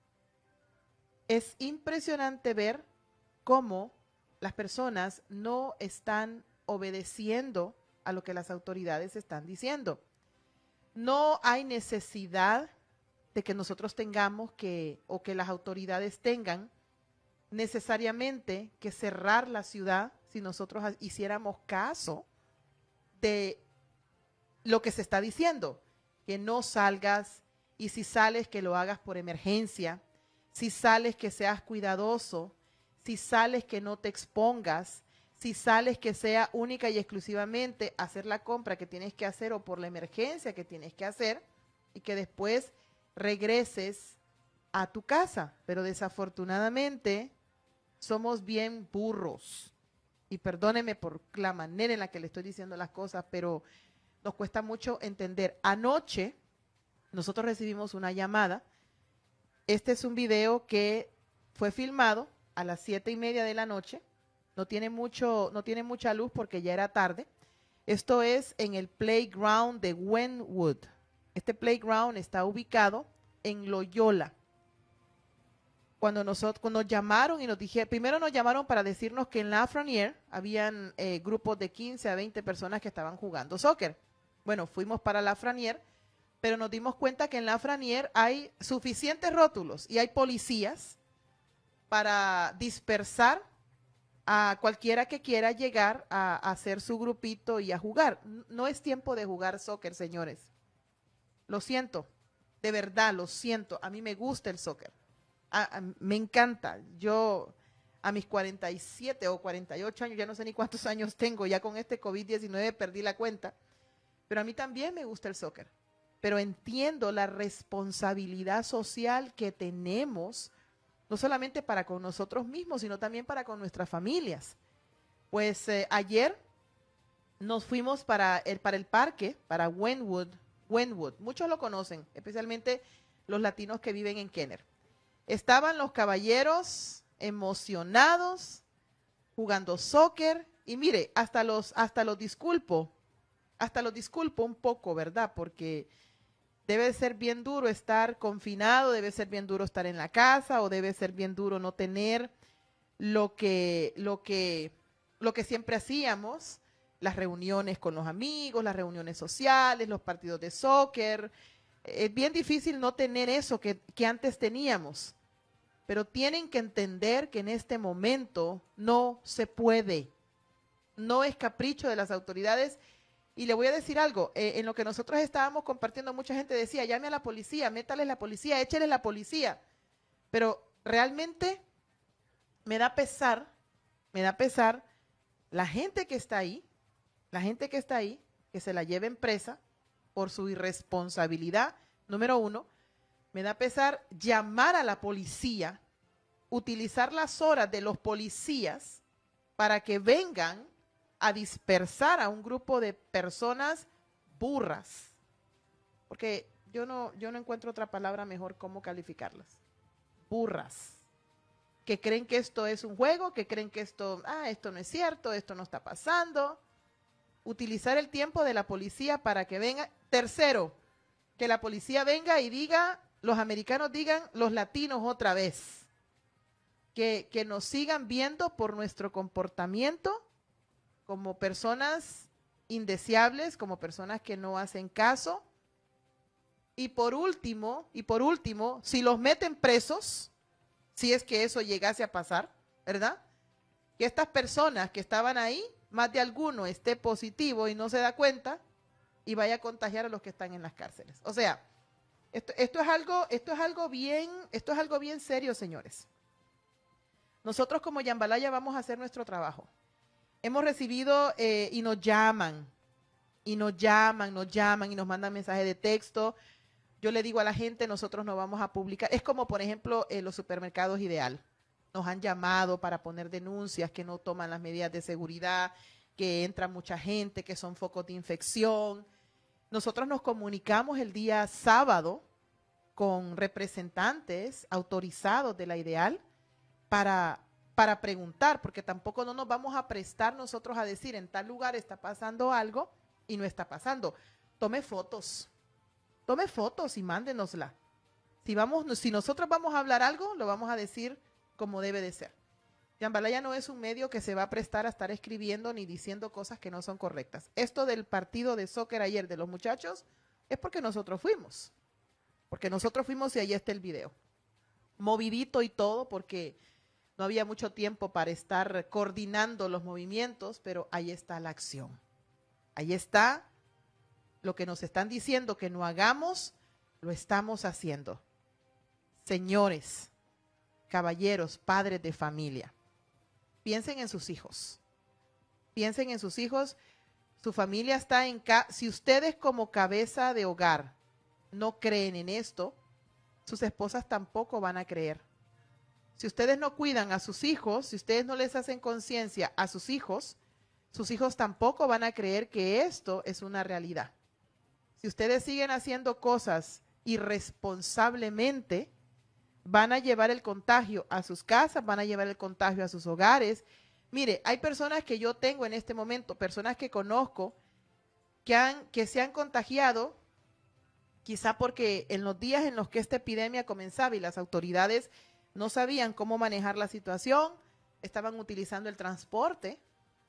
Es impresionante ver cómo las personas no están obedeciendo a lo que las autoridades están diciendo. No hay necesidad de que nosotros tengamos que, o que las autoridades tengan necesariamente que cerrar la ciudad si nosotros hiciéramos caso de lo que se está diciendo, que no salgas y si sales que lo hagas por emergencia, si sales que seas cuidadoso, si sales que no te expongas, si sales que sea única y exclusivamente hacer la compra que tienes que hacer o por la emergencia que tienes que hacer y que después regreses a tu casa. Pero desafortunadamente somos bien burros. Y perdóneme por la manera en la que le estoy diciendo las cosas, pero nos cuesta mucho entender. Anoche nosotros recibimos una llamada. Este es un video que fue filmado a las siete y media de la noche. No tiene mucho, no tiene mucha luz porque ya era tarde. Esto es en el playground de Wynwood. Este playground está ubicado en Loyola. Cuando nosotros cuando nos llamaron y nos dijeron, primero nos llamaron para decirnos que en Lafreniere habían eh, grupos de quince a veinte personas que estaban jugando soccer. Bueno, fuimos para Lafreniere, pero nos dimos cuenta que en Lafreniere hay suficientes rótulos y hay policías para dispersar a cualquiera que quiera llegar a, a hacer su grupito y a jugar. No es tiempo de jugar soccer, señores. Lo siento, de verdad, lo siento. A mí me gusta el soccer. A, a, me encanta. Yo a mis cuarenta y siete o cuarenta y ocho años, ya no sé ni cuántos años tengo, ya con este COVID diecinueve perdí la cuenta, pero a mí también me gusta el soccer. Pero entiendo la responsabilidad social que tenemos, no solamente para con nosotros mismos, sino también para con nuestras familias. Pues eh, ayer nos fuimos para el, para el parque, para Wynwood, Wynwood. Muchos lo conocen, especialmente los latinos que viven en Kenner. Estaban los caballeros emocionados, jugando soccer, y mire, hasta los, hasta los disculpo, hasta los disculpo un poco, ¿verdad? Porque debe ser bien duro estar confinado, debe ser bien duro estar en la casa, o debe ser bien duro no tener lo que, lo que, lo que siempre hacíamos, las reuniones con los amigos, las reuniones sociales, los partidos de soccer. Es bien difícil no tener eso que, que antes teníamos, pero tienen que entender que en este momento no se puede, no es capricho de las autoridades. Y le voy a decir algo, eh, en lo que nosotros estábamos compartiendo, mucha gente decía, llame a la policía, métales la policía, échale la policía. Pero realmente me da pesar, me da pesar la gente que está ahí, la gente que está ahí, que se la lleven presa por su irresponsabilidad, número uno. Me da pesar llamar a la policía, utilizar las horas de los policías para que vengan a dispersar a un grupo de personas burras, porque yo no, yo no encuentro otra palabra mejor cómo calificarlas. Burras, que creen que esto es un juego, que creen que esto, ah, esto no es cierto, esto no está pasando. Utilizar el tiempo de la policía para que venga. Tercero, que la policía venga y diga, los americanos digan, los latinos otra vez, que, que nos sigan viendo por nuestro comportamiento como personas indeseables, como personas que no hacen caso. Y por último, y por último, si los meten presos, si es que eso llegase a pasar, ¿verdad? Que estas personas que estaban ahí, más de alguno esté positivo y no se da cuenta y vaya a contagiar a los que están en las cárceles. O sea, esto, esto es algo, esto es algo bien, esto es algo bien serio, señores. Nosotros como Jambalaya vamos a hacer nuestro trabajo. Hemos recibido eh, y nos llaman, y nos llaman, nos llaman y nos mandan mensajes de texto. Yo le digo a la gente, nosotros no vamos a publicar. Es como, por ejemplo, eh, los supermercados Ideal. Nos han llamado para poner denuncias que no toman las medidas de seguridad, que entra mucha gente, que son focos de infección. Nosotros nos comunicamos el día sábado con representantes autorizados de la Ideal para... para preguntar, porque tampoco no nos vamos a prestar nosotros a decir en tal lugar está pasando algo y no está pasando. Tome fotos, tome fotos y mándenosla. Si, vamos, si nosotros vamos a hablar algo, lo vamos a decir como debe de ser. Jambalaya no es un medio que se va a prestar a estar escribiendo ni diciendo cosas que no son correctas. Esto del partido de soccer ayer de los muchachos es porque nosotros fuimos, porque nosotros fuimos y ahí está el video. Movidito y todo, porque no había mucho tiempo para estar coordinando los movimientos, pero ahí está la acción. Ahí está lo que nos están diciendo que no hagamos, lo estamos haciendo. Señores, caballeros, padres de familia, piensen en sus hijos. Piensen en sus hijos. Su familia está en casa. Si ustedes como cabeza de hogar no creen en esto, sus esposas tampoco van a creer. Si ustedes no cuidan a sus hijos, si ustedes no les hacen conciencia a sus hijos, sus hijos tampoco van a creer que esto es una realidad. Si ustedes siguen haciendo cosas irresponsablemente, van a llevar el contagio a sus casas, van a llevar el contagio a sus hogares. Mire, hay personas que yo tengo en este momento, personas que conozco, que, han, que se han contagiado, quizá porque en los días en los que esta epidemia comenzaba y las autoridades no sabían cómo manejar la situación, estaban utilizando el transporte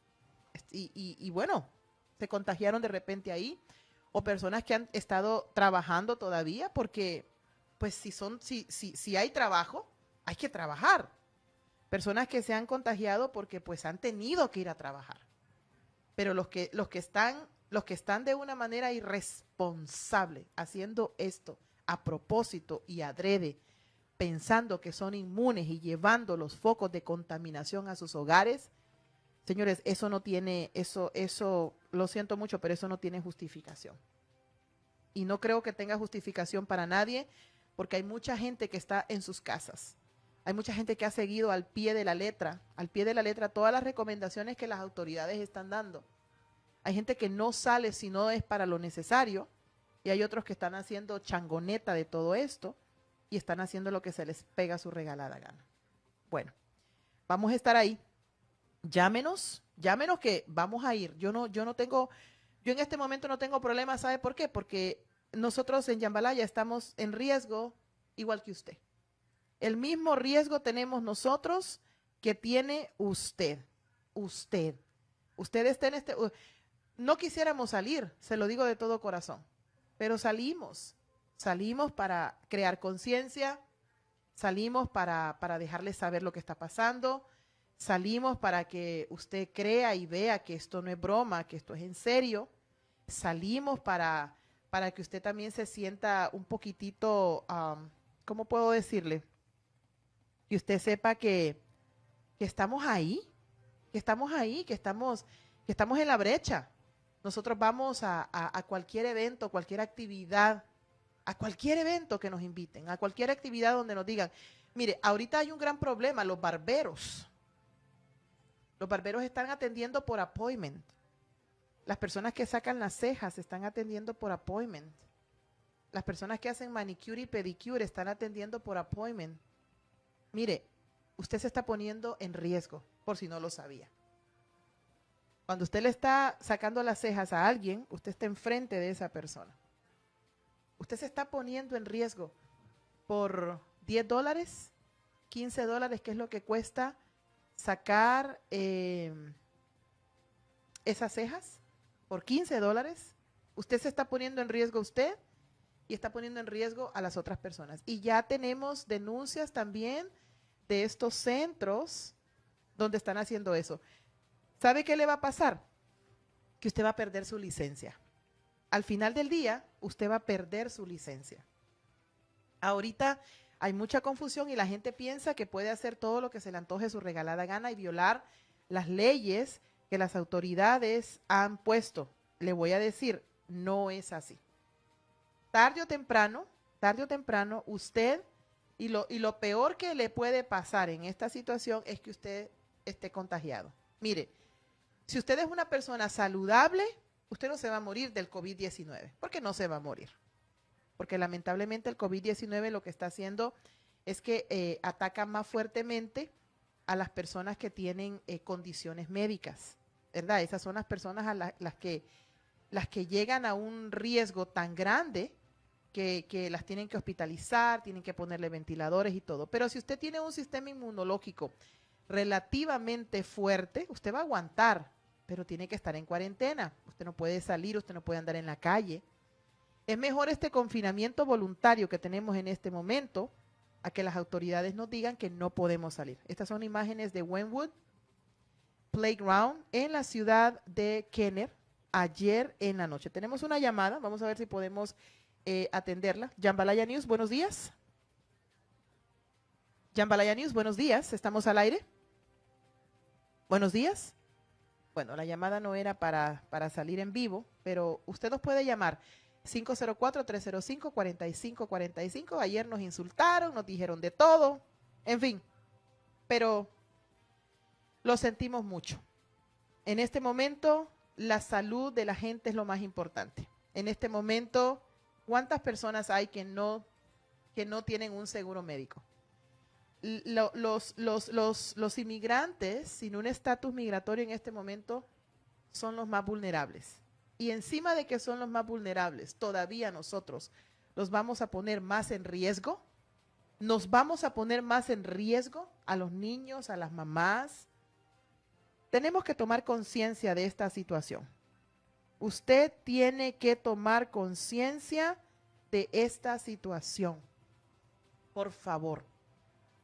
y, y, y bueno, se contagiaron de repente ahí, o personas que han estado trabajando todavía, porque pues si, son, si, si, si hay trabajo, hay que trabajar. personas que se han contagiado porque pues han tenido que ir a trabajar. Pero los que, los que están, los que están de una manera irresponsable haciendo esto a propósito y adrede, pensando que son inmunes y llevando los focos de contaminación a sus hogares, señores, eso no tiene, eso, eso, lo siento mucho, pero eso no tiene justificación. Y no creo que tenga justificación para nadie, porque hay mucha gente que está en sus casas. Hay mucha gente que ha seguido al pie de la letra, al pie de la letra, todas las recomendaciones que las autoridades están dando. Hay gente que no sale si no es para lo necesario, y hay otros que están haciendo changoneta de todo esto, y están haciendo lo que se les pega a su regalada gana. Bueno, vamos a estar ahí. Llámenos, llámenos que vamos a ir. Yo no, yo no tengo, yo en este momento no tengo problema, ¿sabe por qué? Porque nosotros en Jambalaya estamos en riesgo igual que usted. El mismo riesgo tenemos nosotros que tiene usted. Usted. Usted está en este... No quisiéramos salir, se lo digo de todo corazón, pero salimos. Salimos para crear conciencia, salimos para, para dejarles saber lo que está pasando, salimos para que usted crea y vea que esto no es broma, que esto es en serio, salimos para, para que usted también se sienta un poquitito, um, ¿cómo puedo decirle? Que usted sepa que, que estamos ahí, que estamos ahí, que estamos, que estamos en la brecha. Nosotros vamos a, a, a cualquier evento, cualquier actividad, a cualquier evento que nos inviten, a cualquier actividad donde nos digan, mire, ahorita hay un gran problema, los barberos. Los barberos están atendiendo por appointment. Las personas que sacan las cejas están atendiendo por appointment. Las personas que hacen manicure y pedicure están atendiendo por appointment. Mire, usted se está poniendo en riesgo, por si no lo sabía. Cuando usted le está sacando las cejas a alguien, usted está enfrente de esa persona. Usted se está poniendo en riesgo por diez dólares, quince dólares, que es lo que cuesta sacar eh, esas cejas. Por quince dólares, usted se está poniendo en riesgo a usted y está poniendo en riesgo a las otras personas. Y ya tenemos denuncias también de estos centros donde están haciendo eso. ¿Sabe qué le va a pasar? Que usted va a perder su licencia. Al final del día, usted va a perder su licencia. Ahorita hay mucha confusión y la gente piensa que puede hacer todo lo que se le antoje su regalada gana y violar las leyes que las autoridades han puesto. Le voy a decir, no es así. Tarde o temprano, tarde o temprano, usted, y lo, y lo peor que le puede pasar en esta situación es que usted esté contagiado. Mire, si usted es una persona saludable, usted no se va a morir del COVID diecinueve, porque no se va a morir. Porque lamentablemente el COVID diecinueve lo que está haciendo es que eh, ataca más fuertemente a las personas que tienen eh, condiciones médicas, ¿verdad? Esas son las personas a la, las, que, las que llegan a un riesgo tan grande que, que las tienen que hospitalizar, tienen que ponerle ventiladores y todo. Pero si usted tiene un sistema inmunológico relativamente fuerte, usted va a aguantar, pero tiene que estar en cuarentena. Usted no puede salir, usted no puede andar en la calle. Es mejor este confinamiento voluntario que tenemos en este momento a que las autoridades nos digan que no podemos salir. Estas son imágenes de Wynwood Playground en la ciudad de Kenner ayer en la noche. Tenemos una llamada, vamos a ver si podemos eh, atenderla. Jambalaya News, buenos días. Jambalaya News, buenos días, ¿estamos al aire? Buenos días. Bueno, la llamada no era para, para salir en vivo, pero usted nos puede llamar cinco cero cuatro, tres cero cinco, cuatro cinco cuatro cinco. Ayer nos insultaron, nos dijeron de todo, en fin, pero lo sentimos mucho. En este momento, la salud de la gente es lo más importante. En este momento, ¿cuántas personas hay que no, que no tienen un seguro médico? Lo, los, los, los, los inmigrantes sin un estatus migratorio en este momento son los más vulnerables. Y encima de que son los más vulnerables, todavía nosotros los vamos a poner más en riesgo. Nos vamos a poner más en riesgo a los niños, a las mamás. Tenemos que tomar conciencia de esta situación. Usted tiene que tomar conciencia de esta situación. Por favor.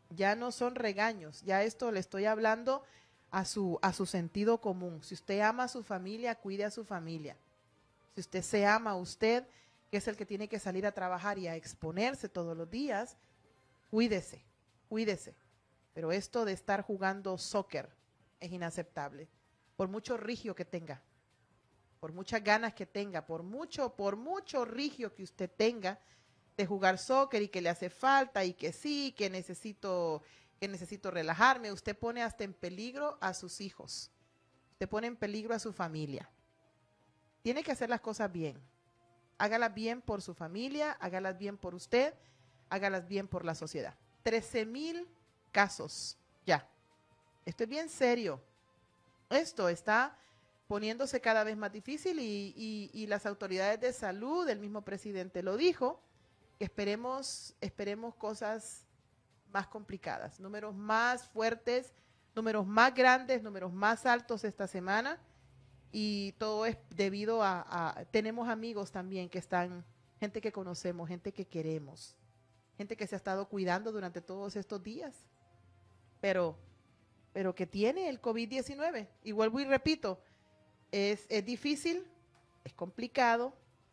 Ya no son regaños, ya esto le estoy hablando a su, a su sentido común. Si usted ama a su familia, cuide a su familia. Si usted se ama a usted, que es el que tiene que salir a trabajar y a exponerse todos los días, cuídese, cuídese. Pero esto de estar jugando soccer es inaceptable. Por mucho rigio que tenga, por muchas ganas que tenga, por mucho, por mucho rigio que usted tenga de jugar soccer y que le hace falta y que sí, que necesito, que necesito relajarme, usted pone hasta en peligro a sus hijos. Usted pone en peligro a su familia. Tiene que hacer las cosas bien. Hágalas bien por su familia, hágalas bien por usted, hágalas bien por la sociedad. trece mil casos ya. Esto es bien serio. Esto está poniéndose cada vez más difícil y, y, y las autoridades de salud, el mismo presidente lo dijo, que esperemos, esperemos cosas más complicadas, números más fuertes, números más grandes, números más altos esta semana, y todo es debido a, a, tenemos amigos también que están, gente que conocemos, gente que queremos, gente que se ha estado cuidando durante todos estos días, pero, pero que tiene el COVID diecinueve, y vuelvo y repito, es, es difícil, es complicado,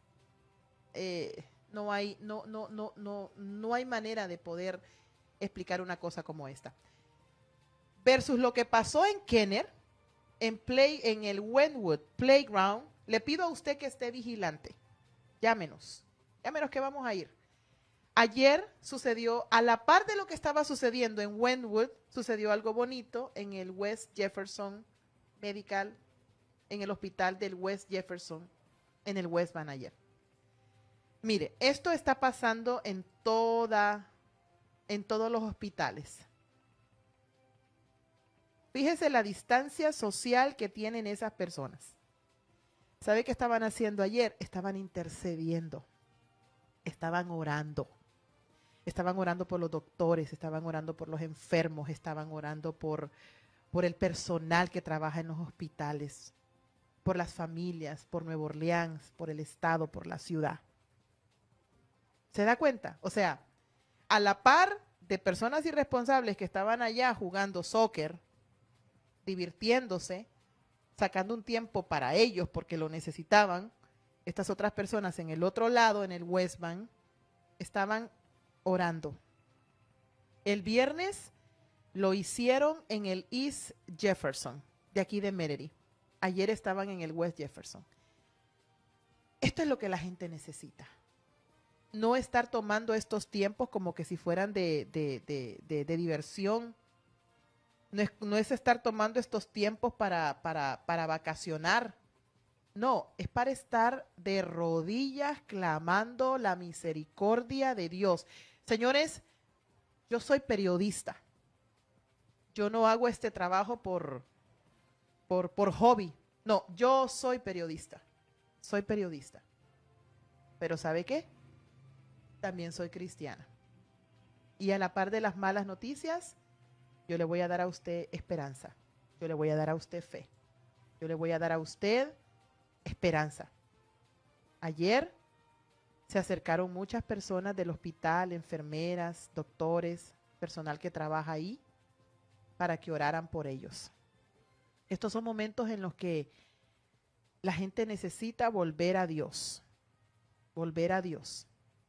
eh, No hay, no, no, no, no, no hay manera de poder explicar una cosa como esta. Versus lo que pasó en Kenner, en, play, en el Wentwood Playground, le pido a usted que esté vigilante. Llámenos, llámenos que vamos a ir. Ayer sucedió, a la par de lo que estaba sucediendo en Wentwood, sucedió algo bonito en el West Jefferson Medical, en el hospital del West Jefferson, en el West Van ayer. Mire, esto está pasando en toda, en todos los hospitales. Fíjese la distancia social que tienen esas personas. ¿Sabe qué estaban haciendo ayer? Estaban intercediendo, estaban orando. Estaban orando por los doctores, estaban orando por los enfermos, estaban orando por, por el personal que trabaja en los hospitales, por las familias, por Nueva Orleans, por el estado, por la ciudad. ¿Se da cuenta? O sea, a la par de personas irresponsables que estaban allá jugando soccer, divirtiéndose, sacando un tiempo para ellos porque lo necesitaban, estas otras personas en el otro lado, en el West Bank, estaban orando. El viernes lo hicieron en el East Jefferson, de aquí de Metairie. Ayer estaban en el West Jefferson. Esto es lo que la gente necesita. No estar tomando estos tiempos como que si fueran de, de, de, de, de diversión. No es, no es estar tomando estos tiempos para, para, para vacacionar. No, es para estar de rodillas clamando la misericordia de Dios. Señores, yo soy periodista. Yo no hago este trabajo por, por, por hobby. No, yo soy periodista. Soy periodista. Pero ¿sabe qué? También soy cristiana. Y a la par de las malas noticias, yo le voy a dar a usted esperanza. Yo le voy a dar a usted fe. Yo le voy a dar a usted esperanza. Ayer se acercaron muchas personas del hospital, enfermeras, doctores, personal que trabaja ahí, para que oraran por ellos. Estos son momentos en los que la gente necesita volver a Dios. Volver a Dios.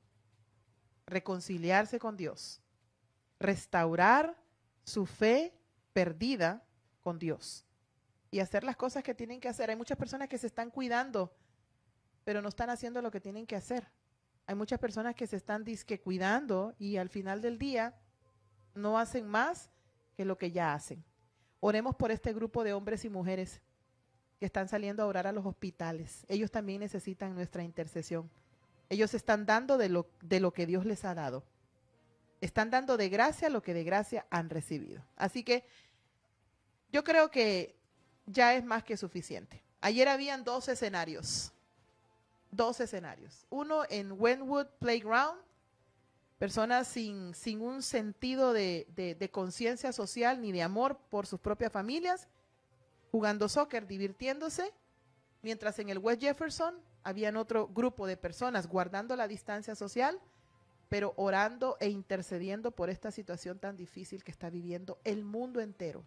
Reconciliarse con Dios, restaurar su fe perdida con Dios y hacer las cosas que tienen que hacer. Hay muchas personas que se están cuidando, pero no están haciendo lo que tienen que hacer. Hay muchas personas que se están disque cuidando y al final del día no hacen más que lo que ya hacen. Oremos por este grupo de hombres y mujeres que están saliendo a orar a los hospitales. Ellos también necesitan nuestra intercesión. Ellos están dando de lo, de lo que Dios les ha dado. Están dando de gracia lo que de gracia han recibido. Así que yo creo que ya es más que suficiente. Ayer habían dos escenarios. Dos escenarios. Uno en Wentwood Playground. Personas sin, sin un sentido de, de, de conciencia social ni de amor por sus propias familias. Jugando soccer, divirtiéndose. Mientras en el West Jefferson habían otro grupo de personas guardando la distancia social, pero orando e intercediendo por esta situación tan difícil que está viviendo el mundo entero.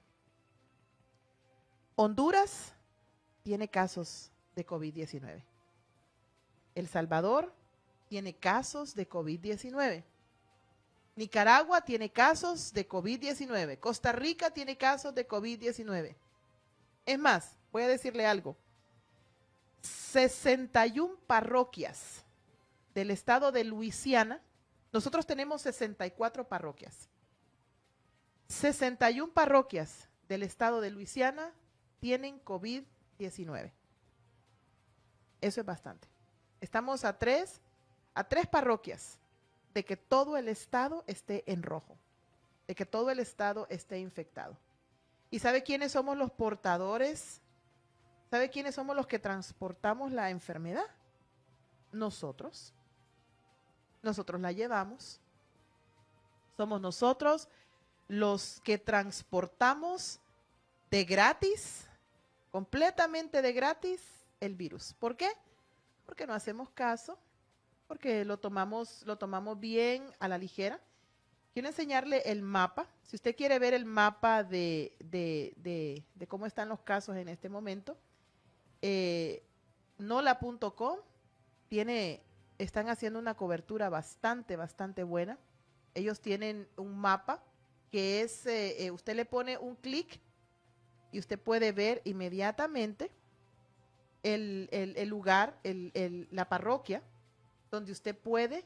Honduras tiene casos de COVID diecinueve. El Salvador tiene casos de COVID diecinueve. Nicaragua tiene casos de COVID diecinueve. Costa Rica tiene casos de COVID diecinueve. Es más, voy a decirle algo. sesenta y una parroquias del estado de Luisiana. Nosotros tenemos sesenta y cuatro parroquias. sesenta y una parroquias del estado de Luisiana tienen COVID diecinueve. Eso es bastante. Estamos a tres, a tres parroquias de que todo el estado esté en rojo, de que todo el estado esté infectado. ¿Y sabe quiénes somos los portadores? ¿Sabe quiénes somos los que transportamos la enfermedad? Nosotros. Nosotros la llevamos. Somos nosotros los que transportamos de gratis, completamente de gratis, el virus. ¿Por qué? Porque no hacemos caso, porque lo tomamos, lo tomamos bien a la ligera. Quiero enseñarle el mapa. Si usted quiere ver el mapa de, de, de, de cómo están los casos en este momento, eh, nola punto com tiene, están haciendo una cobertura bastante, bastante buena. Ellos tienen un mapa que es, eh, eh, usted le pone un clic y usted puede ver inmediatamente el, el, el lugar, el, el, la parroquia, donde usted puede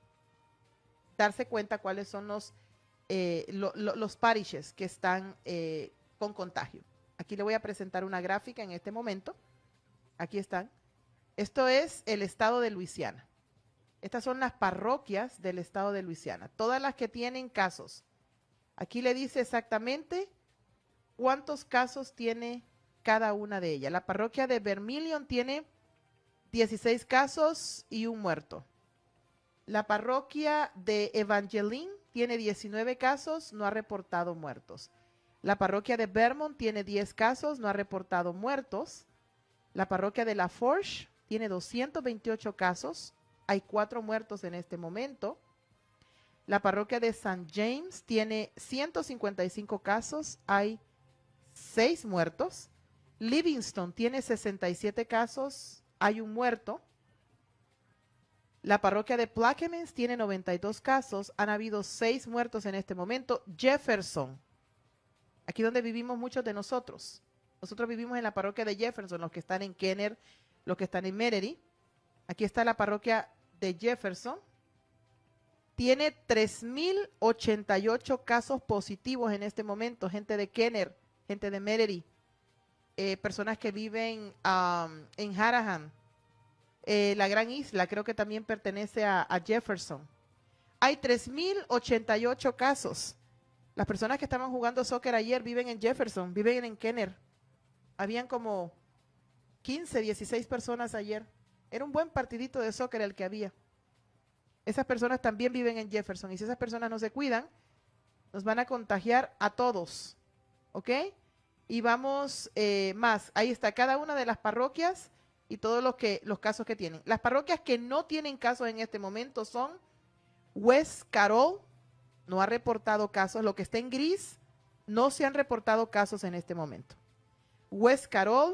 darse cuenta cuáles son los, eh, lo, lo, los parishes que están eh, con contagio. Aquí le voy a presentar una gráfica en este momento. Aquí están. Esto es el estado de Luisiana. Estas son las parroquias del estado de Luisiana. Todas las que tienen casos. Aquí le dice exactamente cuántos casos tiene cada una de ellas. La parroquia de Vermilion tiene dieciséis casos y un muerto. La parroquia de Evangeline tiene diecinueve casos, no ha reportado muertos. La parroquia de Vermont tiene diez casos, no ha reportado muertos. La parroquia de La Forge tiene doscientos veintiocho casos, hay cuatro muertos en este momento. La parroquia de Saint James tiene ciento cincuenta y cinco casos, hay seis muertos. Livingston tiene sesenta y siete casos, hay un muerto. La parroquia de Plaquemines tiene noventa y dos casos, han habido seis muertos en este momento. Jefferson, aquí donde vivimos muchos de nosotros. Nosotros vivimos en la parroquia de Jefferson, los que están en Kenner, los que están en Merery. Aquí está la parroquia de Jefferson. Tiene tres mil ochenta y ocho casos positivos en este momento, gente de Kenner, gente de Merery, eh, personas que viven um, en Harahan. Eh, la Gran Isla creo que también pertenece a, a Jefferson. Hay tres mil ochenta y ocho casos. Las personas que estaban jugando soccer ayer viven en Jefferson, viven en Kenner. Habían como quince, dieciséis personas ayer. Era un buen partidito de soccer el que había. Esas personas también viven en Jefferson. Y si esas personas no se cuidan, nos van a contagiar a todos. ¿Ok? Y vamos eh, más. Ahí está cada una de las parroquias y todos los, que, los casos que tienen. Las parroquias que no tienen casos en este momento son West Carroll, no ha reportado casos. Lo que está en gris, no se han reportado casos en este momento. West Carroll,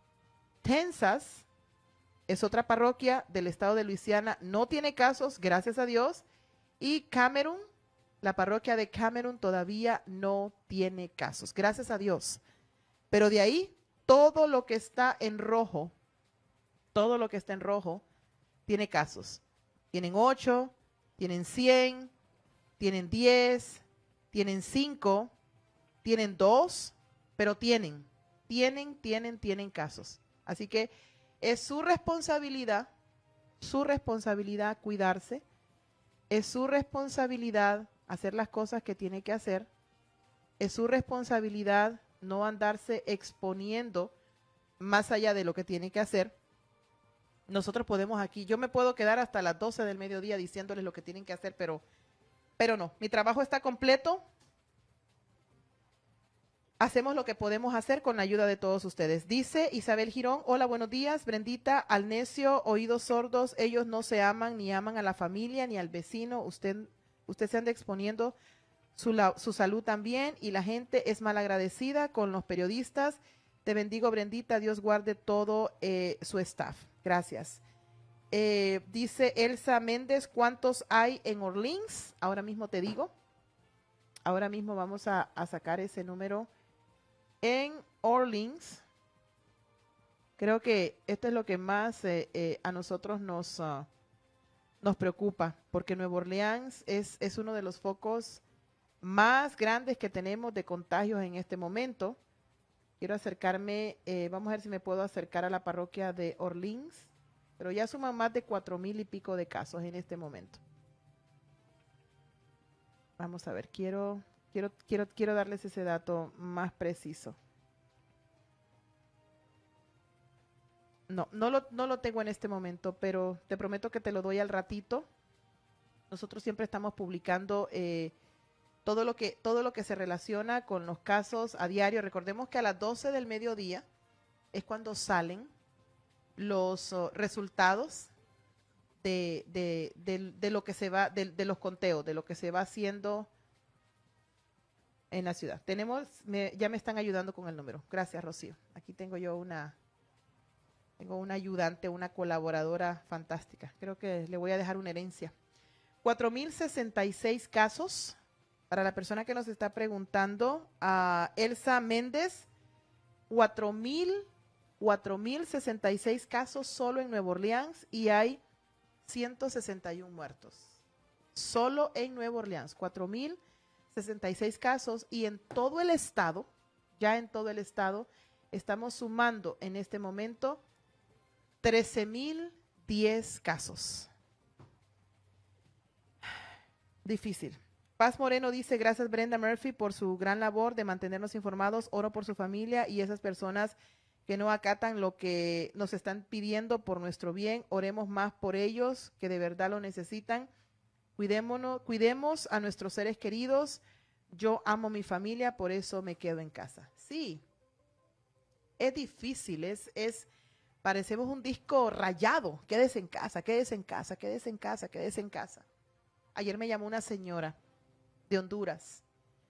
Tensas, es otra parroquia del estado de Luisiana, no tiene casos, gracias a Dios. Y Cameron, la parroquia de Cameron todavía no tiene casos, gracias a Dios. Pero de ahí, todo lo que está en rojo, todo lo que está en rojo, tiene casos. Tienen ocho, tienen cien, tienen diez, tienen cinco, tienen dos, pero tienen, tienen, tienen, tienen casos. Así que es su responsabilidad, su responsabilidad cuidarse, es su responsabilidad hacer las cosas que tiene que hacer, es su responsabilidad no andarse exponiendo más allá de lo que tiene que hacer. Nosotros podemos aquí, yo me puedo quedar hasta las doce del mediodía diciéndoles lo que tienen que hacer, pero, pero no, mi trabajo está completo. hacemos lo que podemos hacer con la ayuda de todos ustedes. Dice Isabel Girón, hola, buenos días, Brendita, al necio, oídos sordos, ellos no se aman, ni aman a la familia, ni al vecino, usted, usted se anda exponiendo su, la, su salud también, y la gente es malagradecida con los periodistas. Te bendigo, Brendita, Dios guarde todo eh, su staff. Gracias. Eh, dice Elsa Méndez, ¿cuántos hay en Orleans? Ahora mismo te digo. Ahora mismo vamos a, a sacar ese número. En Orleans, creo que esto es lo que más eh, eh, a nosotros nos, uh, nos preocupa, porque Nueva Orleans es, es uno de los focos más grandes que tenemos de contagios en este momento. Quiero acercarme, eh, vamos a ver si me puedo acercar a la parroquia de Orleans, pero ya suman más de cuatro mil y pico de casos en este momento. Vamos a ver, quiero... Quiero, quiero, quiero darles ese dato más preciso. No, no lo, no lo tengo en este momento, pero te prometo que te lo doy al ratito. Nosotros siempre estamos publicando eh, todo lo que, todo lo que se relaciona con los casos a diario. Recordemos que a las doce del mediodía es cuando salen los uh, resultados de, de, de, de lo que se va, de, de los conteos, de lo que se va haciendo en la ciudad. Tenemos, me, ya me están ayudando con el número. Gracias, Rocío. Aquí tengo yo una, tengo una ayudante, una colaboradora fantástica. Creo que le voy a dejar una herencia. cuatro mil sesenta y seis casos. Para la persona que nos está preguntando, a Elsa Méndez, cuatro mil sesenta y seis casos solo en Nueva Orleans y hay ciento sesenta y uno muertos. Solo en Nueva Orleans, cuatro mil sesenta y seis casos, y en todo el estado, ya en todo el estado, estamos sumando en este momento trece mil diez casos. Difícil. Paz Moreno dice, gracias Brenda Murphy por su gran labor de mantenernos informados, oro por su familia y esas personas que no acatan lo que nos están pidiendo por nuestro bien, oremos más por ellos que de verdad lo necesitan. Cuidémonos, cuidemos a nuestros seres queridos. Yo amo mi familia, por eso me quedo en casa. Sí, es difícil, es, es, parecemos un disco rayado. Quédese en casa, quédese en casa, quédese en casa, quédese en casa. Ayer me llamó una señora de Honduras,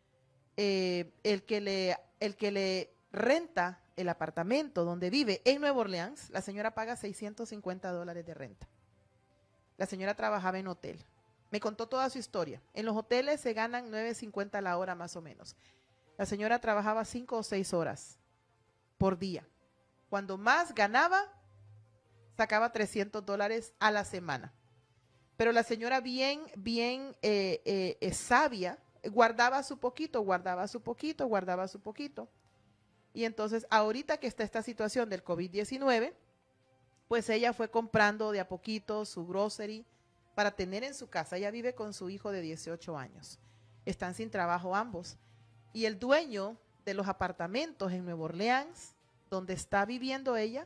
eh, el que le, el que le renta el apartamento donde vive en Nueva Orleans, la señora paga seiscientos cincuenta dólares de renta. La señora trabajaba en hotel. Me contó toda su historia. En los hoteles se ganan nueve cincuenta la hora más o menos. La señora trabajaba cinco o seis horas por día. Cuando más ganaba, sacaba trescientos dólares a la semana. Pero la señora bien, bien eh, eh, eh, sabia, guardaba su poquito, guardaba su poquito, guardaba su poquito. Y entonces, ahorita que está esta situación del COVID diecinueve, pues ella fue comprando de a poquito su grocery, para tener en su casa. Ella vive con su hijo de dieciocho años. Están sin trabajo ambos. Y el dueño de los apartamentos en Nueva Orleans, donde está viviendo ella,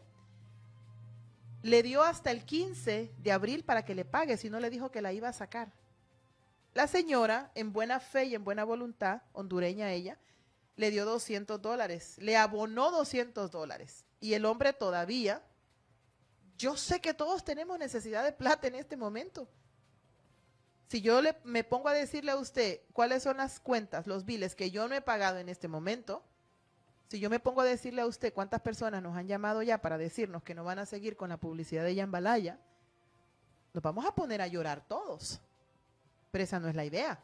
le dio hasta el quince de abril para que le pague, si no le dijo que la iba a sacar. La señora, en buena fe y en buena voluntad, hondureña ella, le dio doscientos dólares, le abonó doscientos dólares. Y el hombre todavía, yo sé que todos tenemos necesidad de plata en este momento. Si yo le, me pongo a decirle a usted cuáles son las cuentas, los biles que yo no he pagado en este momento, si yo me pongo a decirle a usted cuántas personas nos han llamado ya para decirnos que no van a seguir con la publicidad de Jambalaya, nos vamos a poner a llorar todos. Pero esa no es la idea.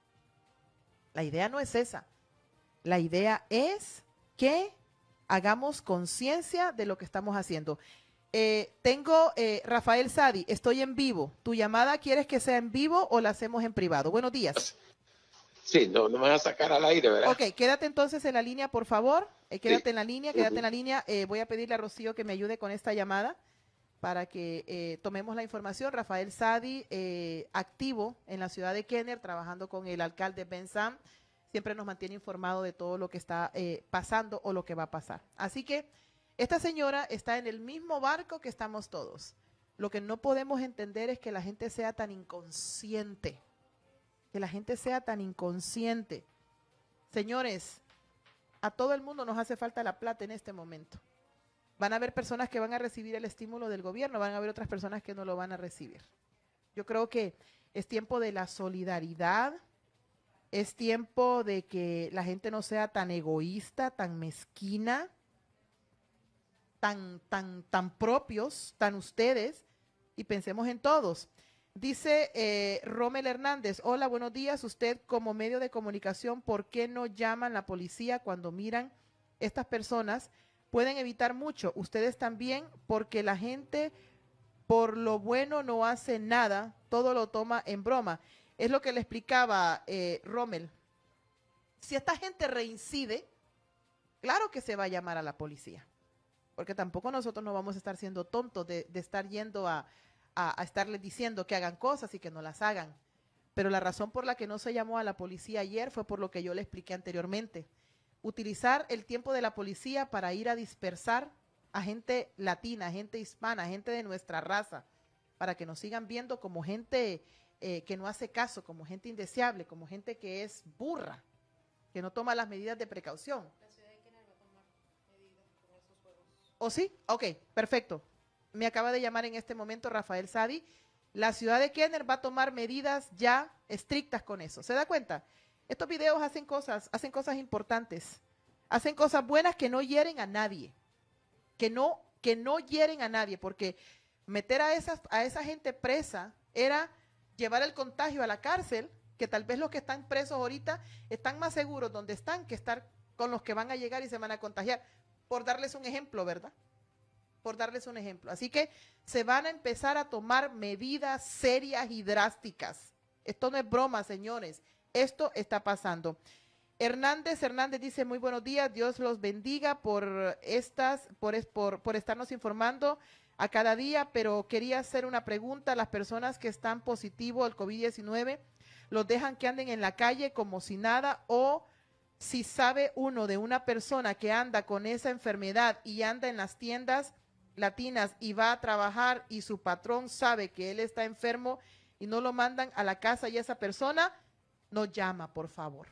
La idea no es esa. La idea es que hagamos conciencia de lo que estamos haciendo. Eh, tengo, eh, Rafael Sadi, estoy en vivo. ¿Tu llamada quieres que sea en vivo o la hacemos en privado? Buenos días. Sí, no, no me vas a sacar al aire, ¿verdad? Ok, quédate entonces en la línea, por favor. Eh, quédate Sí. en la línea, quédate uh-huh. en la línea. Eh, voy a pedirle a Rocío que me ayude con esta llamada para que eh, tomemos la información. Rafael Sadi, eh, activo en la ciudad de Kenner, trabajando con el alcalde Ben Sam, siempre nos mantiene informado de todo lo que está eh, pasando o lo que va a pasar. Así que esta señora está en el mismo barco que estamos todos. Lo que no podemos entender es que la gente sea tan inconsciente, que la gente sea tan inconsciente. Señores, A todo el mundo nos hace falta la plata en este momento. Van a haber personas que van a recibir el estímulo del gobierno, van a haber otras personas que no lo van a recibir. Yo creo que es tiempo de la solidaridad, es tiempo de que la gente no sea tan egoísta, tan mezquina, tan, tan, tan propios, tan ustedes, y pensemos en todos. Dice eh, Rommel Hernández, hola, buenos días, usted como medio de comunicación, ¿por qué no llaman la policía cuando miran estas personas? Pueden evitar mucho, ustedes también, porque la gente por lo bueno no hace nada, todo lo toma en broma. Es lo que le explicaba eh, Rommel. Si esta gente reincide, claro que se va a llamar a la policía, porque tampoco nosotros no vamos a estar siendo tontos de, de estar yendo a, a, a estarles diciendo que hagan cosas y que no las hagan. Pero la razón por la que no se llamó a la policía ayer fue por lo que yo le expliqué anteriormente. Utilizar el tiempo de la policía para ir a dispersar a gente latina, gente hispana, gente de nuestra raza, para que nos sigan viendo como gente eh, que no hace caso, como gente indeseable, como gente que es burra, que no toma las medidas de precaución. La ciudad de Kenner va a tomar medidas con esos juegos. ¿Oh, sí? Ok, perfecto. Me acaba de llamar en este momento Rafael Sadi. La ciudad de Kenner va a tomar medidas ya estrictas con eso. ¿Se da cuenta? Estos videos hacen cosas, hacen cosas importantes. Hacen cosas buenas que no hieren a nadie. Que no, que no hieren a nadie, porque meter a, esas, a esa gente presa era llevar el contagio a la cárcel, que tal vez los que están presos ahorita están más seguros donde están que estar con los que van a llegar y se van a contagiar, por darles un ejemplo, ¿verdad? Por darles un ejemplo. Así que se van a empezar a tomar medidas serias y drásticas. Esto no es broma, señores. Esto está pasando. Hernández Hernández dice, muy buenos días, Dios los bendiga por estas, por, por, por estarnos informando a cada día, pero quería hacer una pregunta. Las personas que están positivo al COVID diecinueve, ¿los dejan que anden en la calle como si nada? O si sabe uno de una persona que anda con esa enfermedad y anda en las tiendas latinas y va a trabajar y su patrón sabe que él está enfermo y no lo mandan a la casa y esa persona nos llama, por favor.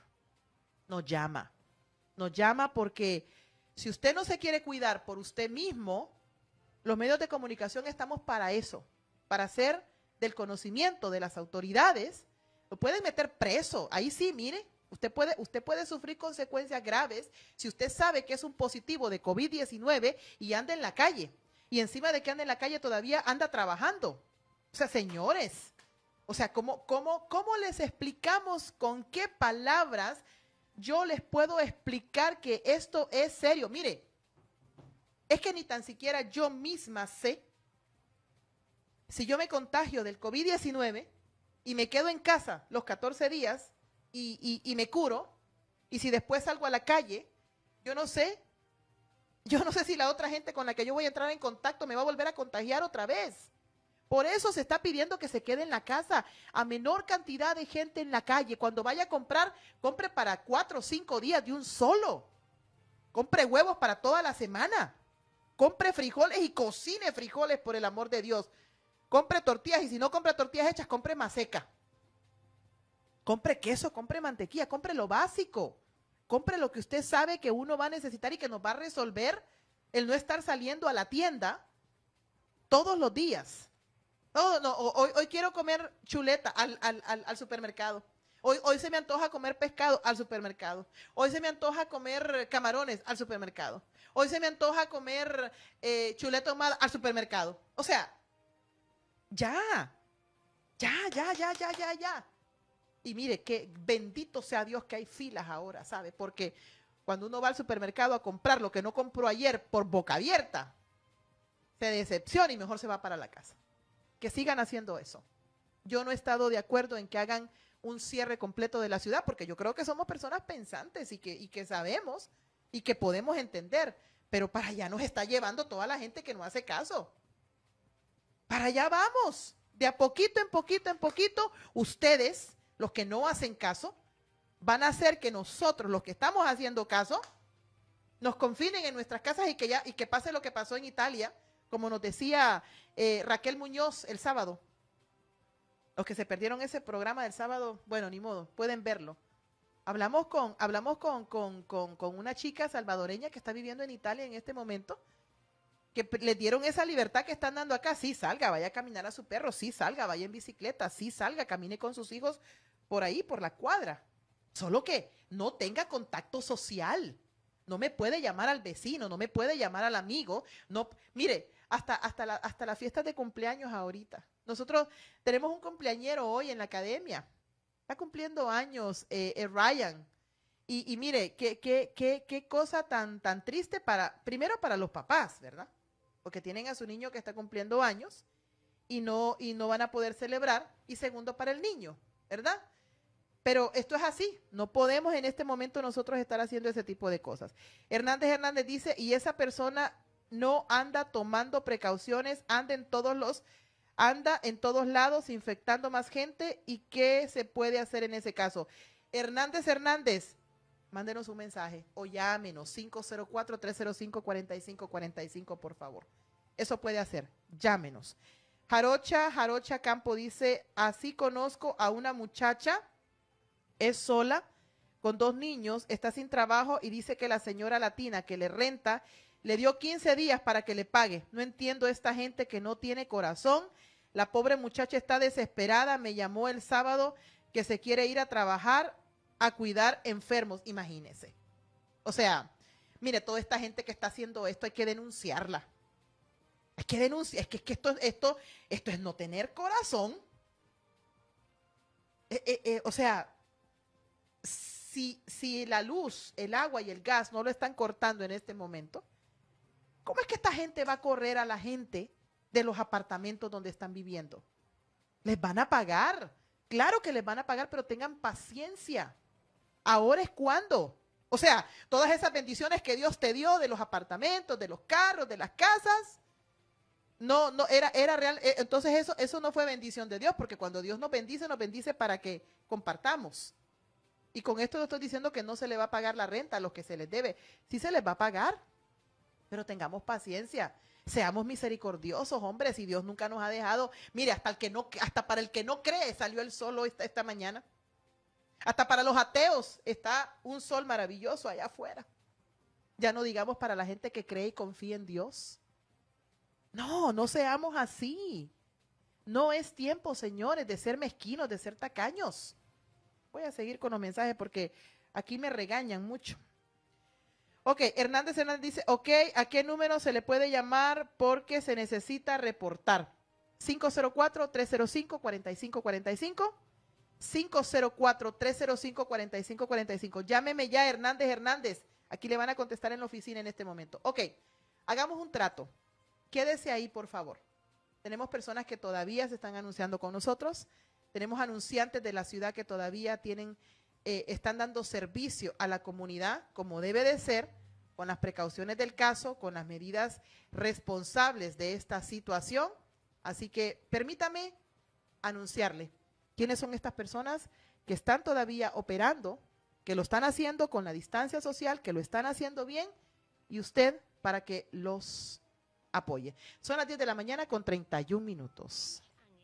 Nos llama, nos llama porque si usted no se quiere cuidar por usted mismo, los medios de comunicación estamos para eso, para hacer del conocimiento de las autoridades, lo pueden meter preso, ahí sí, mire, usted puede, usted puede sufrir consecuencias graves si usted sabe que es un positivo de COVID diecinueve y anda en la calle, y encima de que anda en la calle todavía anda trabajando. O sea, señores, o sea, ¿cómo, cómo, cómo les explicamos con qué palabras yo les puedo explicar que esto es serio? Mire, es que ni tan siquiera yo misma sé si yo me contagio del COVID diecinueve y me quedo en casa los catorce días y, y, y me curo, y si después salgo a la calle, yo no sé, yo no sé si la otra gente con la que yo voy a entrar en contacto me va a volver a contagiar otra vez. Por eso se está pidiendo que se quede en la casa, a menor cantidad de gente en la calle. Cuando vaya a comprar, compre para cuatro o cinco días de un solo. Compre huevos para toda la semana. Compre frijoles y cocine frijoles, por el amor de Dios. Compre tortillas y si no compra tortillas hechas, compre maseca. Compre queso, compre mantequilla, compre lo básico. Compre lo que usted sabe que uno va a necesitar y que nos va a resolver el no estar saliendo a la tienda todos los días. No, no, hoy, hoy quiero comer chuleta al, al, al, al supermercado. Hoy, hoy se me antoja comer pescado al supermercado. Hoy se me antoja comer camarones al supermercado. Hoy se me antoja comer eh, chuleta ahumada al supermercado. O sea, ya, ya, ya, ya, ya, ya, ya. Y mire, que bendito sea Dios que hay filas ahora, ¿sabe? Porque cuando uno va al supermercado a comprar lo que no compró ayer por boca abierta, se decepciona y mejor se va para la casa. Que sigan haciendo eso. Yo no he estado de acuerdo en que hagan un cierre completo de la ciudad, porque yo creo que somos personas pensantes y que, y que sabemos y que podemos entender, pero para allá nos está llevando toda la gente que no hace caso. Para allá vamos, de a poquito en poquito en poquito, ustedes, los que no hacen caso, van a hacer que nosotros, los que estamos haciendo caso, nos confinen en nuestras casas y que, ya, y que pase lo que pasó en Italia, como nos decía eh, Raquel Muñoz el sábado. Los que se perdieron ese programa del sábado, bueno, ni modo, pueden verlo. Hablamos con, hablamos con, con, con, con una chica salvadoreña que está viviendo en Italia en este momento, que le dieron esa libertad que están dando acá. Sí, salga, vaya a caminar a su perro, sí, salga, vaya en bicicleta, sí, salga, camine con sus hijos por ahí, por la cuadra. Solo que no tenga contacto social. No me puede llamar al vecino, no me puede llamar al amigo. No, mire, hasta, hasta, la, hasta las fiestas de cumpleaños ahorita. Nosotros tenemos un cumpleañero hoy en la academia. Está cumpliendo años eh, eh, Ryan. Y, y mire, qué, qué, qué, qué cosa tan, tan triste para, primero para los papás, ¿verdad? Porque tienen a su niño que está cumpliendo años y no, y no van a poder celebrar. Y segundo, para el niño, ¿verdad? Pero esto es así. No podemos en este momento nosotros estar haciendo ese tipo de cosas. Hernández Hernández dice, y esa persona no anda tomando precauciones, anda en todos los... anda en todos lados infectando más gente. ¿Y qué se puede hacer en ese caso? Hernández Hernández, mándenos un mensaje o llámenos cinco cero cuatro, tres cero cinco, cuatro cinco cuatro cinco, por favor. Eso puede hacer, llámenos. Jarocha, Jarocha Campo dice, así conozco a una muchacha, es sola, con dos niños, está sin trabajo y dice que la señora latina que le renta le dio quince días para que le pague. No entiendo esta gente que no tiene corazón. La pobre muchacha está desesperada. Me llamó el sábado que se quiere ir a trabajar a cuidar enfermos. Imagínese. O sea, mire, toda esta gente que está haciendo esto hay que denunciarla. Hay que denunciar. Es que, es que esto, esto, esto es no tener corazón. Eh, eh, eh, o sea, si, si la luz, el agua y el gas no lo están cortando en este momento, ¿cómo es que esta gente va a correr a la gente de los apartamentos donde están viviendo? Les van a pagar. Claro que les van a pagar, pero tengan paciencia. Ahora es cuando. O sea, todas esas bendiciones que Dios te dio de los apartamentos, de los carros, de las casas, no, no, era, era real. Entonces eso, eso no fue bendición de Dios, porque cuando Dios nos bendice, nos bendice para que compartamos. Y con esto yo estoy diciendo que no se le va a pagar la renta a los que se les debe. Sí se les va a pagar. Pero tengamos paciencia, seamos misericordiosos, hombres, y Dios nunca nos ha dejado. Mire, hasta el que no, hasta para el que no cree salió el sol esta, esta mañana. Hasta para los ateos está un sol maravilloso allá afuera. Ya no digamos para la gente que cree y confía en Dios. No, no seamos así. No es tiempo, señores, de ser mezquinos, de ser tacaños. Voy a seguir con los mensajes porque aquí me regañan mucho. Ok, Hernández Hernández dice, ok, ¿a qué número se le puede llamar porque se necesita reportar? cinco cero cuatro, tres cero cinco, cuatro cinco cuatro cinco, cinco cero cuatro, tres cero cinco, cuatro cinco cuatro cinco. Llámeme ya, Hernández Hernández. Aquí le van a contestar en la oficina en este momento. Ok, hagamos un trato. Quédese ahí, por favor. Tenemos personas que todavía se están anunciando con nosotros. Tenemos anunciantes de la ciudad que todavía tienen... Eh, están dando servicio a la comunidad como debe de ser, con las precauciones del caso, con las medidas responsables de esta situación. Así que permítame anunciarle quiénes son estas personas que están todavía operando, que lo están haciendo con la distancia social, que lo están haciendo bien, y usted para que los apoye. Son las diez de la mañana con treinta y un minutos.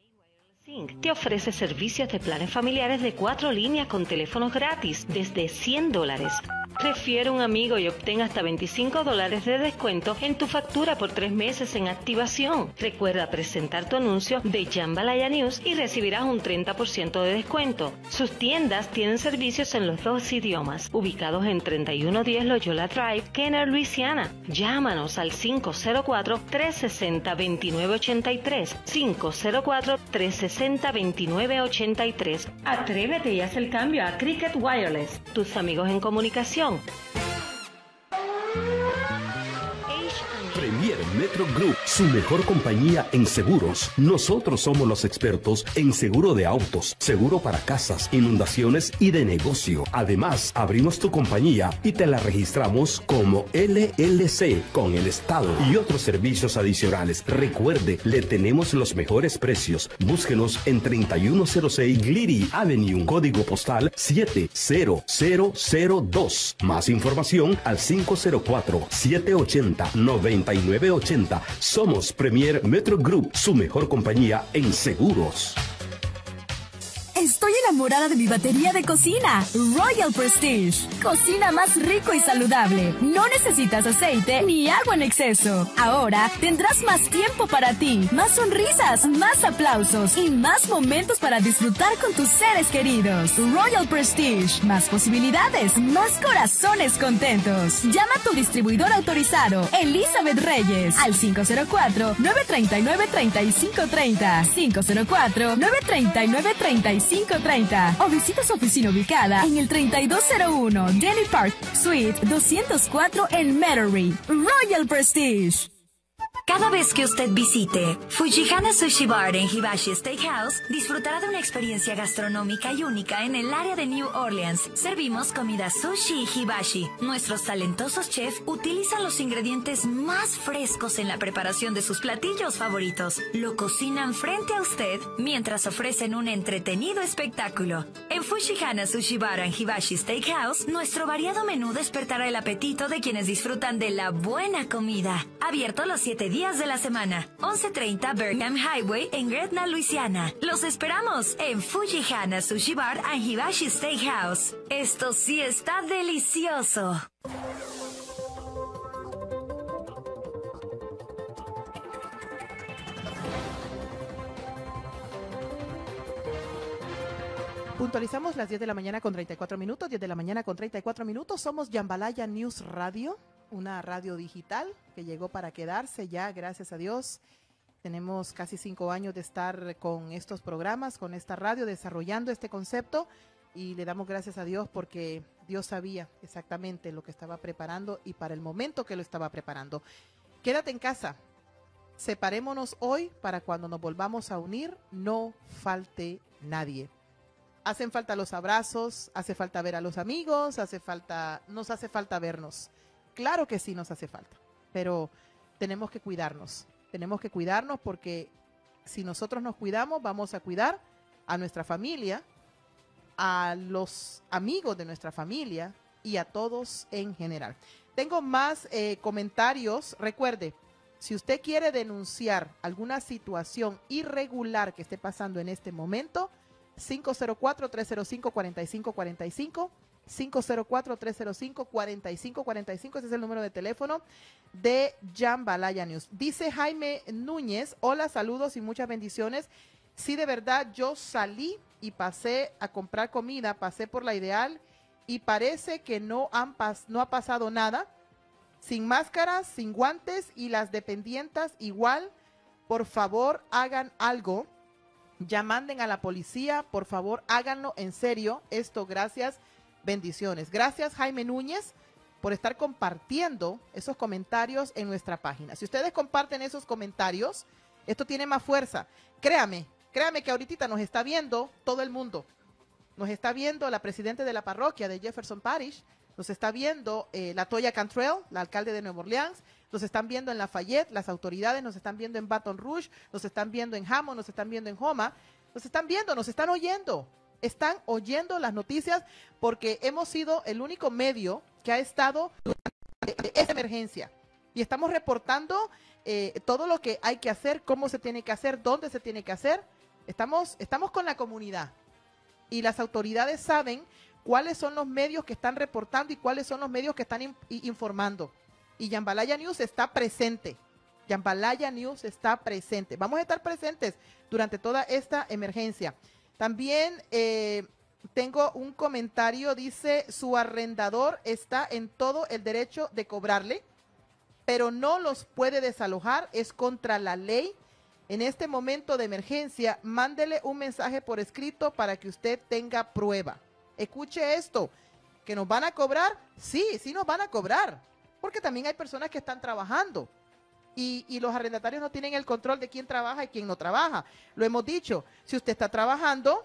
Te ofrece servicios de planes familiares de cuatro líneas con teléfonos gratis desde cien dólares. Refiere a un amigo y obtén hasta veinticinco dólares de descuento en tu factura por tres meses en activación. Recuerda presentar tu anuncio de Jambalaya News y recibirás un treinta por ciento de descuento. Sus tiendas tienen servicios en los dos idiomas, ubicados en treinta y uno diez Loyola Drive, Kenner, Luisiana. Llámanos al cinco cero cuatro, tres seis cero, dos nueve ocho tres, cinco cero cuatro, tres seis cero, dos nueve ocho tres. Atrévete y haz el cambio a Cricket Wireless, tus amigos en comunicación. Premier Metro Group, su mejor compañía en seguros. Nosotros somos los expertos en seguro de autos, seguro para casas, inundaciones y de negocio. Además, abrimos tu compañía y te la registramos como L L C con el Estado y otros servicios adicionales. Recuerde, le tenemos los mejores precios. Búsquenos en treinta y uno cero seis Gliry Avenue, código postal siete cero cero cero dos. Más información al cinco cero cuatro, siete ocho cero, nueve nueve ocho cero. Somos Premier Metro Group, su mejor compañía en seguros. Estoy enamorada enamorada de mi batería de cocina, Royal Prestige. Cocina más rico y saludable. No necesitas aceite ni agua en exceso. Ahora tendrás más tiempo para ti, más sonrisas, más aplausos y más momentos para disfrutar con tus seres queridos. Royal Prestige. Más posibilidades, más corazones contentos. Llama a tu distribuidor autorizado, Elizabeth Reyes, al cinco cero cuatro, nueve tres nueve, tres cinco tres cero, cinco cero cuatro, nueve tres nueve, tres cinco tres cero, o visita su oficina ubicada en el treinta y dos cero uno Denny Park, Suite doscientos cuatro en Metairie. Royal Prestige. Cada vez que usted visite Fujihana Sushi Bar en Hibashi Steakhouse, disfrutará de una experiencia gastronómica y única en el área de New Orleans. Servimos comida sushi y hibashi. Nuestros talentosos chefs utilizan los ingredientes más frescos en la preparación de sus platillos favoritos. Lo cocinan frente a usted mientras ofrecen un entretenido espectáculo. En Fujihana Sushi Bar en Hibashi Steakhouse, nuestro variado menú despertará el apetito de quienes disfrutan de la buena comida. Abierto los siete días de la semana. once treinta Birmingham Highway en Gretna, Luisiana. Los esperamos en Fujihana Sushi Bar and Hibashi Steakhouse. Esto sí está delicioso. Puntualizamos las diez de la mañana con treinta y cuatro minutos, diez de la mañana con treinta y cuatro minutos. Somos Jambalaya News Radio, una radio digital que llegó para quedarse ya, gracias a Dios. Tenemos casi cinco años de estar con estos programas, con esta radio, desarrollando este concepto, y le damos gracias a Dios porque Dios sabía exactamente lo que estaba preparando y para el momento que lo estaba preparando. Quédate en casa, separémonos hoy para cuando nos volvamos a unir, no falte nadie. Hacen falta los abrazos, hace falta ver a los amigos, hace falta, nos hace falta vernos. Claro que sí nos hace falta, pero tenemos que cuidarnos. Tenemos que cuidarnos porque si nosotros nos cuidamos, vamos a cuidar a nuestra familia, a los amigos de nuestra familia y a todos en general. Tengo más eh, comentarios. Recuerde, si usted quiere denunciar alguna situación irregular que esté pasando en este momento, cinco cero cuatro, tres cero cinco, cuatro cinco cuatro cinco, cinco cero cuatro, tres cero cinco, cuatro cinco cuatro cinco, ese es el número de teléfono de Jambalaya News. Dice Jaime Núñez, hola, saludos y muchas bendiciones. Sí, de verdad, yo salí y pasé a comprar comida, pasé por la Ideal y parece que no, han pas no ha pasado nada, sin máscaras, sin guantes y las dependientas igual. Por favor, hagan algo. Ya manden a la policía, por favor, háganlo en serio. Esto, gracias, bendiciones. Gracias, Jaime Núñez, por estar compartiendo esos comentarios en nuestra página. Si ustedes comparten esos comentarios, esto tiene más fuerza. Créame, créame que ahorita nos está viendo todo el mundo. Nos está viendo la presidenta de la parroquia de Jefferson Parish, nos está viendo eh, la Toya Cantrell, la alcalde de Nueva Orleans, nos están viendo en Lafayette, las autoridades nos están viendo en Baton Rouge, nos están viendo en Hammond, nos están viendo en Houma, nos están viendo, nos están oyendo, están oyendo las noticias porque hemos sido el único medio que ha estado durante esta emergencia y estamos reportando eh, todo lo que hay que hacer, cómo se tiene que hacer, dónde se tiene que hacer. Estamos, estamos con la comunidad y las autoridades saben cuáles son los medios que están reportando y cuáles son los medios que están in, informando. Y Jambalaya News está presente. Jambalaya News está presente. Vamos a estar presentes durante toda esta emergencia. También eh, tengo un comentario, dice, su arrendador está en todo el derecho de cobrarle, pero no los puede desalojar, es contra la ley. En este momento de emergencia, mándele un mensaje por escrito para que usted tenga prueba. Escuche esto, ¿que nos van a cobrar? Sí, sí nos van a cobrar, porque también hay personas que están trabajando y, y los arrendatarios no tienen el control de quién trabaja y quién no trabaja. Lo hemos dicho, si usted está trabajando,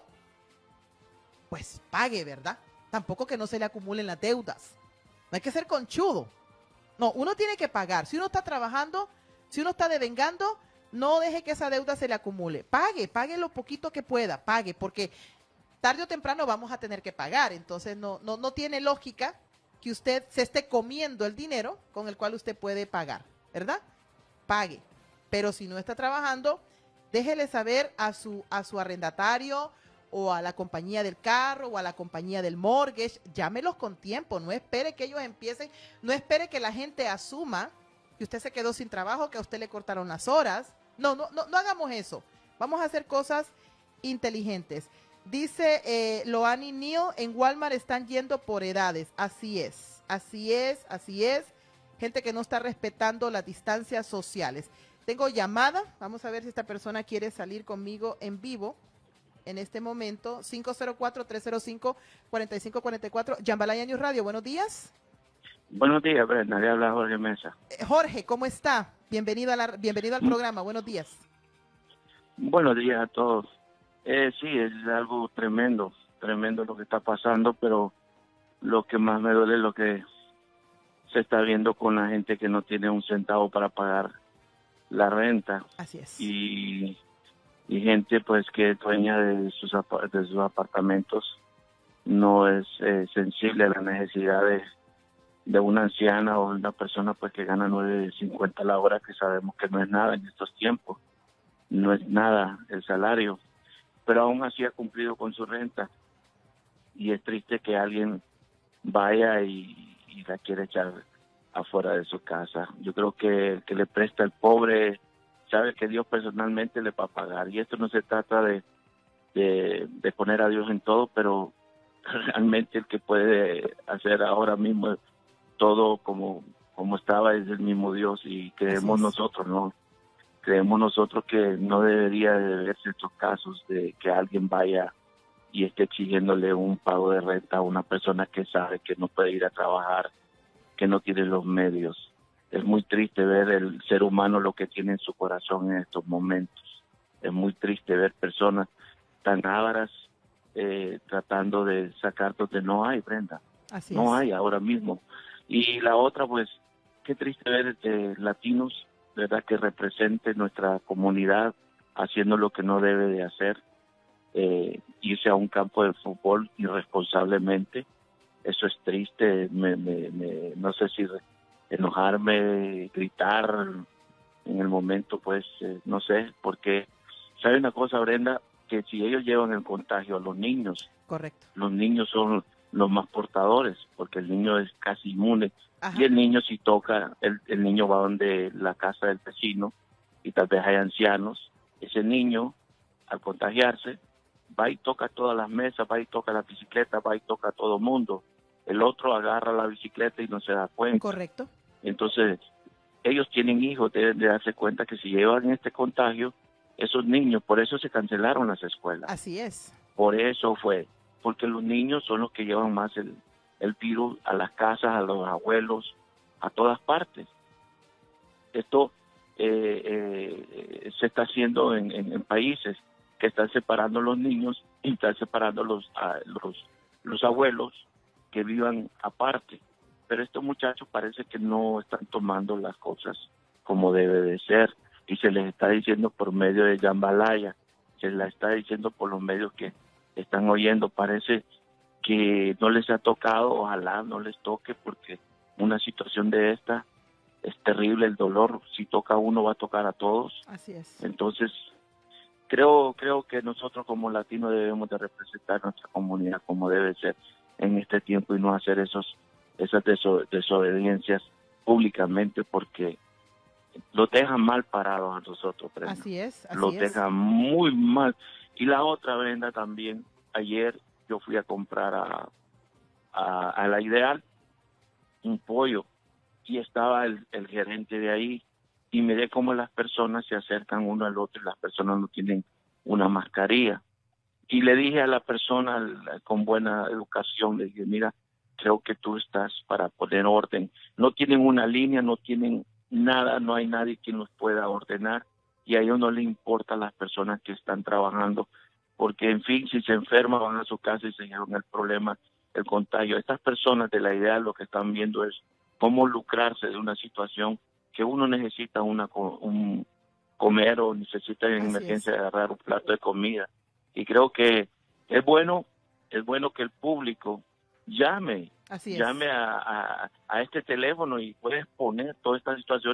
pues pague, ¿verdad? Tampoco que no se le acumulen las deudas. No hay que ser conchudo. No, uno tiene que pagar. Si uno está trabajando, si uno está devengando, no deje que esa deuda se le acumule. Pague, pague lo poquito que pueda, pague, porque tarde o temprano vamos a tener que pagar. Entonces no, no, no tiene lógica que usted se esté comiendo el dinero con el cual usted puede pagar, ¿verdad? Pague. Pero si no está trabajando, déjele saber a su, a su arrendatario o a la compañía del carro o a la compañía del mortgage, llámelos con tiempo, no espere que ellos empiecen, no espere que la gente asuma que usted se quedó sin trabajo, que a usted le cortaron las horas. No, no, no, no hagamos eso. Vamos a hacer cosas inteligentes. Dice eh, Loani Neal, en Walmart están yendo por edades. Así es, así es, así es. Gente que no está respetando las distancias sociales. Tengo llamada, vamos a ver si esta persona quiere salir conmigo en vivo en este momento. cinco cero cuatro, tres cero cinco, cuatro cinco cuatro cuatro. Jambalaya News Radio, buenos días. Buenos días, Brenda, le habla Jorge Mesa. Eh, Jorge, ¿cómo está? Bienvenido, a la, bienvenido al programa, buenos días. Buenos días a todos. Eh, sí, es algo tremendo, tremendo lo que está pasando, pero lo que más me duele es lo que se está viendo con la gente que no tiene un centavo para pagar la renta. Así es. Y, y gente pues que es dueña de sus, de sus apartamentos no es eh, sensible a la necesidad de, de una anciana o una persona pues que gana nueve cincuenta la hora, que sabemos que no es nada en estos tiempos, no es nada el salario, pero aún así ha cumplido con su renta y es triste que alguien vaya y, y la quiera echar afuera de su casa. Yo creo que el que le presta el pobre sabe que Dios personalmente le va a pagar, y esto no se trata de, de, de poner a Dios en todo, pero realmente el que puede hacer ahora mismo todo como, como estaba es el mismo Dios, y creemos nosotros, ¿no? Creemos nosotros que no debería de verse estos casos de que alguien vaya y esté exigiéndole un pago de renta a una persona que sabe que no puede ir a trabajar, que no tiene los medios. Es muy triste ver el ser humano lo que tiene en su corazón en estos momentos. Es muy triste ver personas tan ávaras eh, tratando de sacar donde no hay, Brenda. Así no es. hay ahora mismo. Y la otra, pues, qué triste ver eh, latinos, ¿verdad?, que represente nuestra comunidad haciendo lo que no debe de hacer, eh, irse a un campo de fútbol irresponsablemente. Eso es triste, me, me, me, no sé si enojarme, gritar en el momento, pues, eh, no sé, porque, ¿sabe una cosa, Brenda? Que si ellos llevan el contagio a los niños, correcto, los niños son los más portadores, porque el niño es casi inmune. Ajá. Y el niño si toca, el, el niño va donde la casa del vecino y tal vez hay ancianos. Ese niño, al contagiarse, va y toca todas las mesas, va y toca la bicicleta, va y toca a todo mundo. El otro agarra la bicicleta y no se da cuenta. Correcto. Entonces, ellos tienen hijos, deben de darse cuenta que si llevan este contagio, esos niños, por eso se cancelaron las escuelas. Así es. Por eso fue, porque los niños son los que llevan más el, el virus a las casas, a los abuelos, a todas partes. Esto eh, eh, se está haciendo en, en, en países que están separando los niños y están separando los, a, los, los abuelos que vivan aparte. Pero estos muchachos parece que no están tomando las cosas como debe de ser, y se les está diciendo por medio de Jambalaya, se les está diciendo por los medios que están oyendo. Parece que no les ha tocado, ojalá no les toque, porque una situación de esta es terrible, el dolor, si toca a uno va a tocar a todos. Así es. Entonces, creo creo que nosotros como latinos debemos de representar nuestra comunidad como debe ser en este tiempo y no hacer esos esas deso- desobediencias públicamente, porque lo dejan mal parados a nosotros, Brenda. Así es, así Lo es. dejan muy mal. Y la otra, Brenda, también, ayer yo fui a comprar a, a, a La Ideal un pollo y estaba el, el gerente de ahí y miré cómo las personas se acercan uno al otro y las personas no tienen una mascarilla. Y le dije a la persona con buena educación, le dije, mira, creo que tú estás para poner orden. No tienen una línea, no tienen nada, no hay nadie quien los pueda ordenar, y a ellos no les importa a las personas que están trabajando, porque en fin, si se enferman van a su casa y se llevan el problema, el contagio. Estas personas de La Idea lo que están viendo es cómo lucrarse de una situación que uno necesita una un comer o necesita en Así emergencia es. agarrar un plato de comida. Y creo que es bueno, es bueno que el público llame, Así es. llame a, a, a este teléfono y puede exponer todas estas situaciones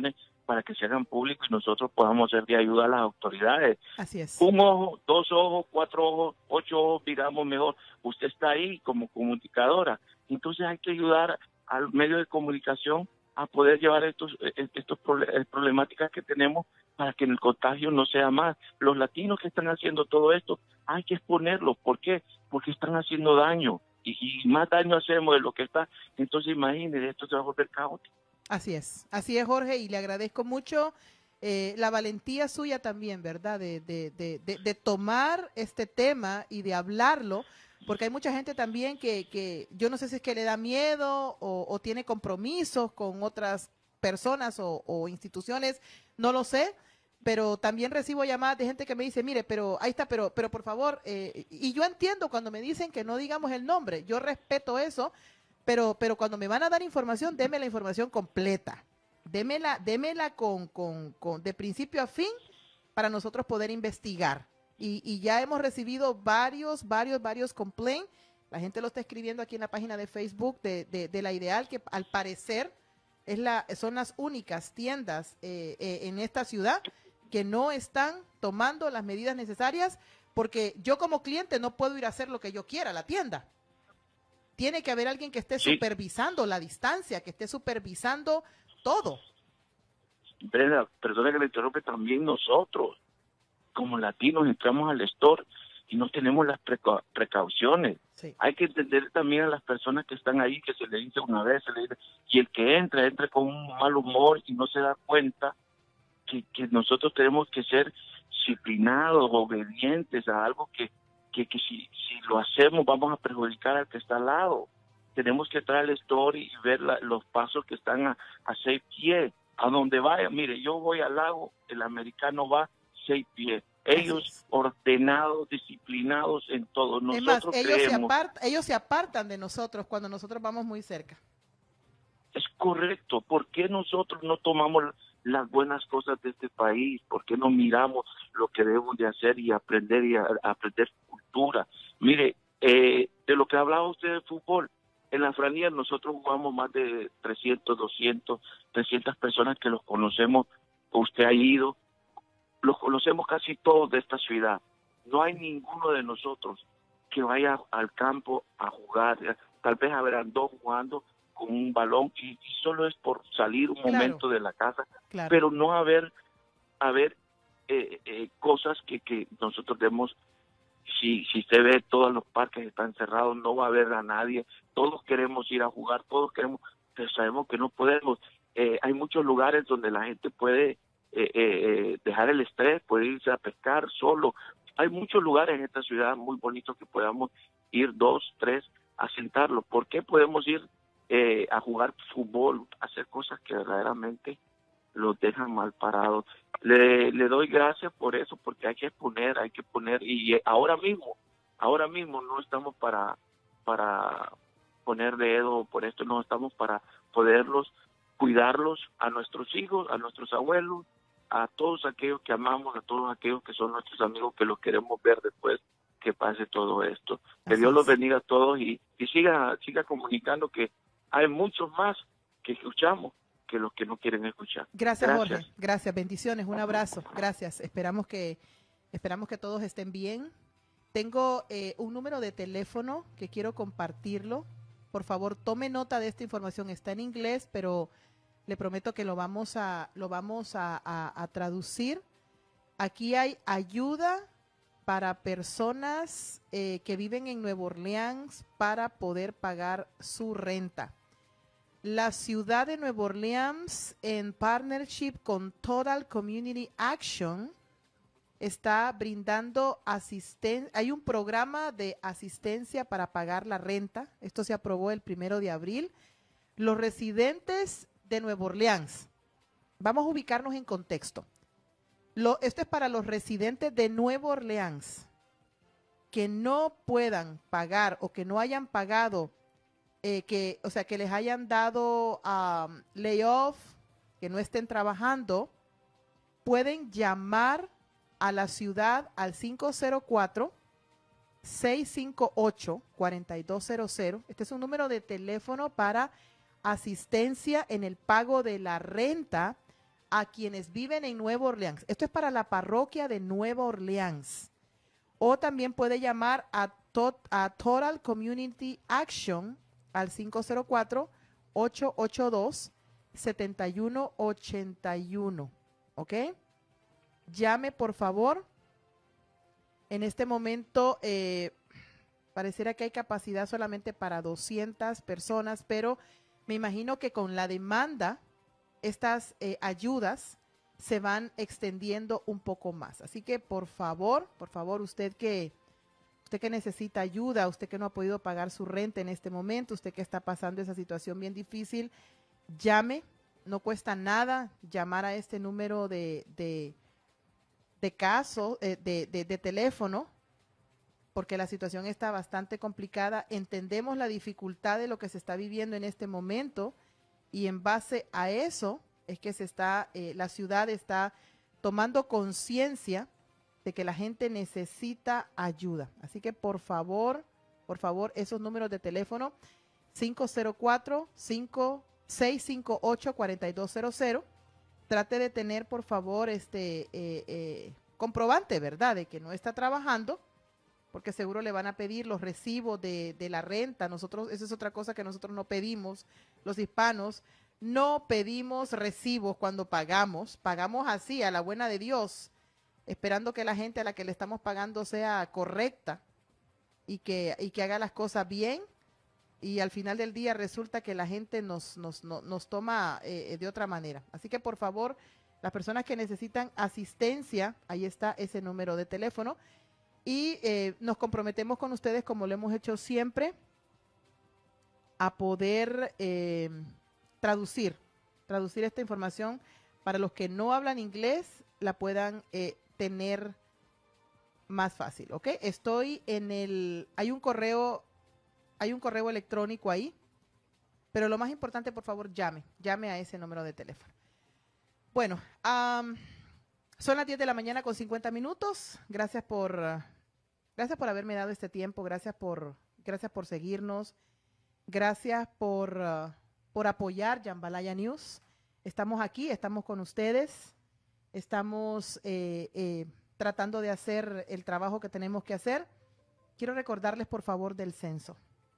para que se hagan públicos y nosotros podamos ser de ayuda a las autoridades. Así es. Un ojo, dos ojos, cuatro ojos, ocho ojos, digamos mejor. Usted está ahí como comunicadora. Entonces hay que ayudar al medio de comunicación a poder llevar estos, estos problemáticas que tenemos para que el contagio no sea más. Los latinos que están haciendo todo esto, hay que exponerlos. ¿Por qué? Porque están haciendo daño. Y, y más daño hacemos de lo que está. Entonces imagínense, esto se va a volver caótico. Así es, así es, Jorge, y le agradezco mucho eh, la valentía suya también, ¿verdad? De, de, de, de, de tomar este tema y de hablarlo, porque hay mucha gente también que, que yo no sé si es que le da miedo o, o tiene compromisos con otras personas o, o instituciones, no lo sé, pero también recibo llamadas de gente que me dice, mire, pero ahí está, pero, pero por favor, eh, y yo entiendo cuando me dicen que no digamos el nombre, yo respeto eso. Pero, pero cuando me van a dar información, deme la información completa. Démela, démela con, con, con, de principio a fin para nosotros poder investigar. Y, y ya hemos recibido varios, varios, varios complaints. La gente lo está escribiendo aquí en la página de Facebook de, de, de La Ideal, que al parecer es la, son las únicas tiendas eh, eh, en esta ciudad que no están tomando las medidas necesarias, porque yo como cliente no puedo ir a hacer lo que yo quiera a la tienda. Tiene que haber alguien que esté sí. supervisando la distancia, que esté supervisando todo. Brenda, perdona que le interrumpe, también nosotros, como latinos, entramos al store y no tenemos las preca precauciones. Sí. Hay que entender también a las personas que están ahí, que se le dice una vez, se le dice, y el que entra, entra con un mal humor y no se da cuenta que, que nosotros tenemos que ser disciplinados, obedientes a algo que que, que si, si lo hacemos vamos a perjudicar al que está al lado. Tenemos que traer el store y ver la, los pasos que están a, a seis pies, a donde vaya. Mire, yo voy al lago, el americano va seis pies. Ellos ordenados, disciplinados en todo. Nosotros es más, ellos, creemos, se apartan, ellos se apartan de nosotros cuando nosotros vamos muy cerca. Es correcto. ¿Por qué nosotros no tomamos las buenas cosas de este país? ¿Por qué no miramos lo que debemos de hacer y aprender y a, a aprender cultura? Mire, eh, de lo que hablaba usted de fútbol, en la Franía nosotros jugamos más de trescientos, doscientos, trescientas personas que los conocemos. Usted ha ido, los conocemos casi todos de esta ciudad. No hay ninguno de nosotros que vaya al campo a jugar. Tal vez habrán dos jugando con un balón y, y solo es por salir un claro. momento de la casa, claro. pero no haber, haber eh, eh, cosas que, que nosotros debemos. Si, si usted ve, todos los parques están cerrados, no va a haber a nadie, todos queremos ir a jugar, todos queremos, pero sabemos que no podemos. Eh, hay muchos lugares donde la gente puede eh, eh, dejar el estrés, puede irse a pescar solo. Hay muchos lugares en esta ciudad muy bonitos que podamos ir dos, tres a sentarlos. ¿Por qué podemos ir eh, a jugar fútbol, a hacer cosas que verdaderamente los dejan mal parados? Le, le doy gracias por eso, porque hay que poner, hay que poner, y ahora mismo, ahora mismo no estamos para, para poner dedo por esto, no estamos para poderlos, cuidarlos a nuestros hijos, a nuestros abuelos, a todos aquellos que amamos, a todos aquellos que son nuestros amigos, que los queremos ver después que pase todo esto. Que Dios los bendiga a todos y, y siga, siga comunicando que hay muchos más que escuchamos que los que no quieren escuchar. Gracias, Gracias. Jorge. Gracias, bendiciones, un abrazo. Gracias. Esperamos que esperamos que todos estén bien. Tengo eh, un número de teléfono que quiero compartirlo. Por favor, tome nota de esta información. Está en inglés, pero le prometo que lo vamos a lo vamos a, a, a traducir. Aquí hay ayuda para personas eh, que viven en Nueva Orleans para poder pagar su renta. La ciudad de Nueva Orleans, en partnership con Total Community Action, está brindando asistencia. Hay un programa de asistencia para pagar la renta. Esto se aprobó el primero de abril. Los residentes de Nueva Orleans, vamos a ubicarnos en contexto. Lo, esto es para los residentes de Nueva Orleans que no puedan pagar o que no hayan pagado. Eh, que, o sea, que les hayan dado um, layoff, que no estén trabajando, pueden llamar a la ciudad al cinco cero cuatro, seis cinco ocho, cuatro dos cero cero. Este es un número de teléfono para asistencia en el pago de la renta a quienes viven en Nueva Orleans. Esto es para la parroquia de Nueva Orleans. O también puede llamar a, to a Total Community Action al cinco cero cuatro, ocho ocho dos, siete uno ocho uno. ¿Ok? Llame, por favor. En este momento eh, pareciera que hay capacidad solamente para doscientas personas, pero me imagino que con la demanda estas eh, ayudas se van extendiendo un poco más. Así que por favor, por favor, usted que, usted que necesita ayuda, usted que no ha podido pagar su renta en este momento, usted que está pasando esa situación bien difícil, llame, no cuesta nada llamar a este número de, de, de caso, eh, de, de, de teléfono, porque la situación está bastante complicada. Entendemos la dificultad de lo que se está viviendo en este momento, y en base a eso es que se está, eh, la ciudad está tomando conciencia de que la gente necesita ayuda. Así que por favor, por favor, esos números de teléfono, cinco cero cuatro, seis cinco ocho, cuatro dos cero cero. Trate de tener, por favor, este eh, eh, comprobante, ¿verdad?, de que no está trabajando, porque seguro le van a pedir los recibos de, de la renta. Nosotros, esa es otra cosa que nosotros no pedimos, los hispanos, no pedimos recibos cuando pagamos, pagamos así, a la buena de Dios, esperando que la gente a la que le estamos pagando sea correcta y que, y que haga las cosas bien, y al final del día resulta que la gente nos, nos, nos, nos toma eh, de otra manera. Así que por favor, las personas que necesitan asistencia, ahí está ese número de teléfono. Y eh, nos comprometemos con ustedes, como lo hemos hecho siempre, a poder eh, traducir, traducir esta información para los que no hablan inglés, la puedan eh, tener más fácil, ¿ok? Estoy en el, hay un correo, hay un correo electrónico ahí, pero lo más importante, por favor, llame, llame a ese número de teléfono. Bueno, um, son las diez de la mañana con cincuenta minutos. Gracias por, uh, gracias por haberme dado este tiempo. Gracias por, gracias por seguirnos. Gracias por, uh, por apoyar Jambalaya News. Estamos aquí, estamos con ustedes. Estamos eh, eh, tratando de hacer el trabajo que tenemos que hacer. Quiero recordarles, por favor, del censo.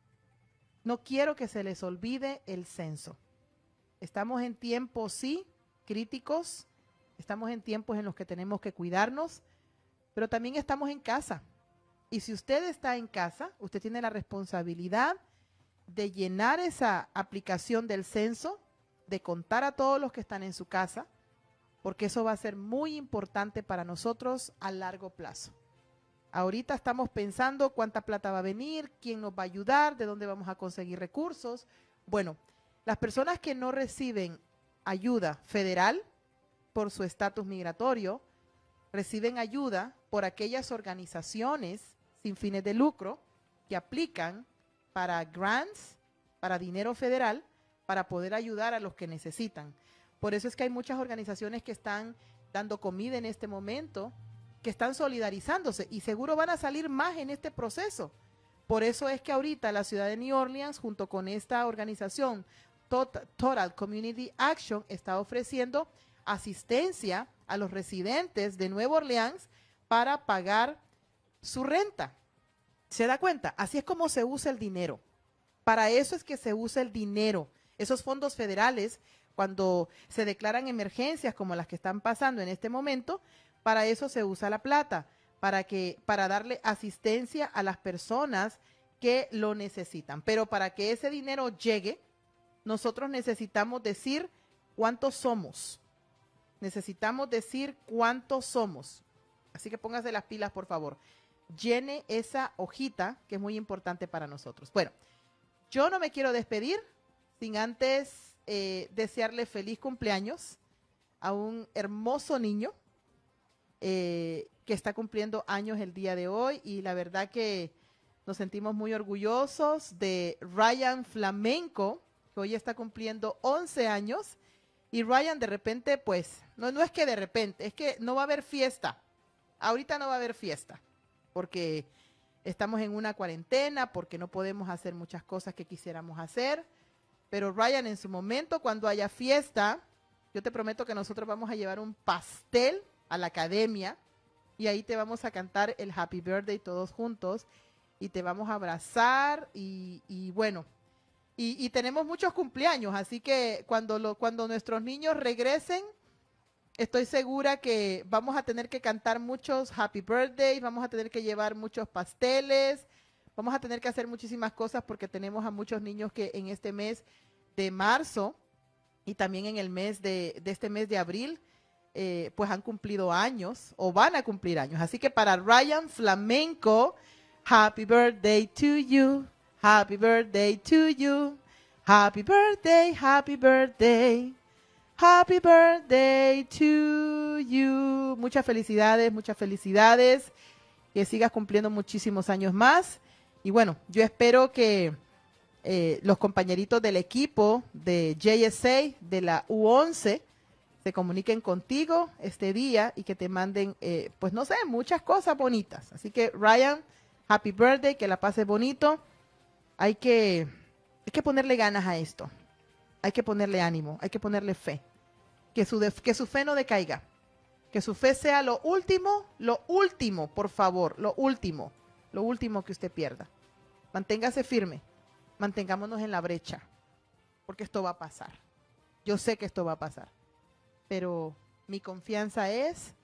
No quiero que se les olvide el censo. Estamos en tiempos, sí, críticos. Estamos en tiempos en los que tenemos que cuidarnos, pero también estamos en casa. Y si usted está en casa, usted tiene la responsabilidad de llenar esa aplicación del censo, de contar a todos los que están en su casa, porque eso va a ser muy importante para nosotros a largo plazo. Ahorita estamos pensando cuánta plata va a venir, quién nos va a ayudar, de dónde vamos a conseguir recursos. Bueno, las personas que no reciben ayuda federal por su estatus migratorio, reciben ayuda por aquellas organizaciones sin fines de lucro que aplican para grants, para dinero federal, para poder ayudar a los que necesitan. Por eso es que hay muchas organizaciones que están dando comida en este momento, que están solidarizándose, y seguro van a salir más en este proceso. Por eso es que ahorita la ciudad de New Orleans, junto con esta organización Total Community Action, está ofreciendo asistencia a los residentes de Nueva Orleans para pagar su renta. ¿Se da cuenta? Así es como se usa el dinero. Para eso es que se usa el dinero. Esos fondos federales, cuando se declaran emergencias como las que están pasando en este momento, para eso se usa la plata, para que, para darle asistencia a las personas que lo necesitan. Pero para que ese dinero llegue, nosotros necesitamos decir cuántos somos. Necesitamos decir cuántos somos. Así que póngase las pilas, por favor. Llene esa hojita que es muy importante para nosotros. Bueno, yo no me quiero despedir sin antes eh, desearle feliz cumpleaños a un hermoso niño eh, que está cumpliendo años el día de hoy, y la verdad que nos sentimos muy orgullosos de Ryan Flamenco, que hoy está cumpliendo once años. Y Ryan, de repente, pues, no, no es que de repente, es que no va a haber fiesta. Ahorita no va a haber fiesta, porque estamos en una cuarentena, porque no podemos hacer muchas cosas que quisiéramos hacer. Pero Ryan, en su momento, cuando haya fiesta, Yo te prometo que nosotros vamos a llevar un pastel a la academia y ahí te vamos a cantar el Happy Birthday todos juntos y te vamos a abrazar y, y bueno, y, y tenemos muchos cumpleaños, así que cuando, lo, cuando nuestros niños regresen, estoy segura que vamos a tener que cantar muchos Happy Birthdays, vamos a tener que llevar muchos pasteles, vamos a tener que hacer muchísimas cosas porque tenemos a muchos niños que en este mes de marzo y también en el mes de, de este mes de abril, eh, pues han cumplido años o van a cumplir años. Así que para Ryan Flamenco, Happy Birthday to you, Happy Birthday to you, Happy Birthday, Happy Birthday, Happy Birthday to you. Muchas felicidades, muchas felicidades, que sigas cumpliendo muchísimos años más. Y bueno, yo espero que eh, los compañeritos del equipo de J S A, de la U once, se comuniquen contigo este día y que te manden, eh, pues no sé, muchas cosas bonitas. Así que Ryan, Happy Birthday, que la pases bonito. Hay que, hay que ponerle ganas a esto. Hay que ponerle ánimo, hay que ponerle fe. Que su, de, que su fe no decaiga. Que su fe sea lo último, lo último, por favor, lo último, lo último que usted pierda. Manténgase firme, mantengámonos en la brecha, porque esto va a pasar. Yo sé que esto va a pasar, pero mi confianza es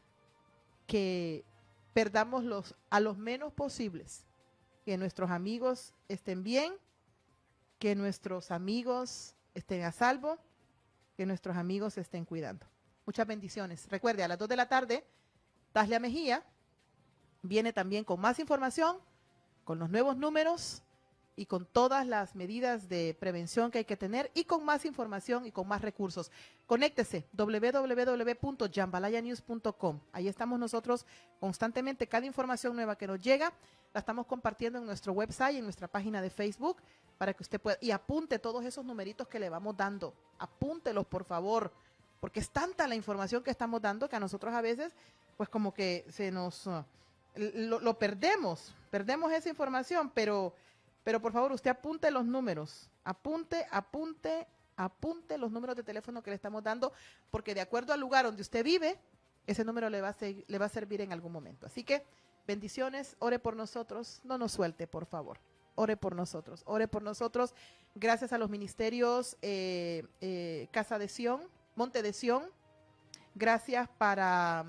que perdamos los, a los menos posibles, que nuestros amigos estén bien, que nuestros amigos estén a salvo, que nuestros amigos se estén cuidando. Muchas bendiciones. Recuerde, a las dos de la tarde, Taslia Mejía viene también con más información, con los nuevos números y con todas las medidas de prevención que hay que tener y con más información y con más recursos. Conéctese, doble u doble u doble u punto jambalaya news punto com. Ahí estamos nosotros constantemente. Cada información nueva que nos llega la estamos compartiendo en nuestro website, en nuestra página de Facebook, para que usted pueda, y apunte todos esos numeritos que le vamos dando. Apúntelos, por favor, porque es tanta la información que estamos dando que a nosotros a veces, pues como que se nos, uh, lo, lo perdemos, perdemos esa información, pero, pero por favor usted apunte los números, apunte, apunte, apunte los números de teléfono que le estamos dando, porque de acuerdo al lugar donde usted vive, ese número le va a, ser, le va a servir en algún momento. Así que bendiciones, ore por nosotros, no nos suelte, por favor. Ore por nosotros, ore por nosotros. Gracias a los ministerios eh, eh, Casa de Sión, Monte de Sión. Gracias para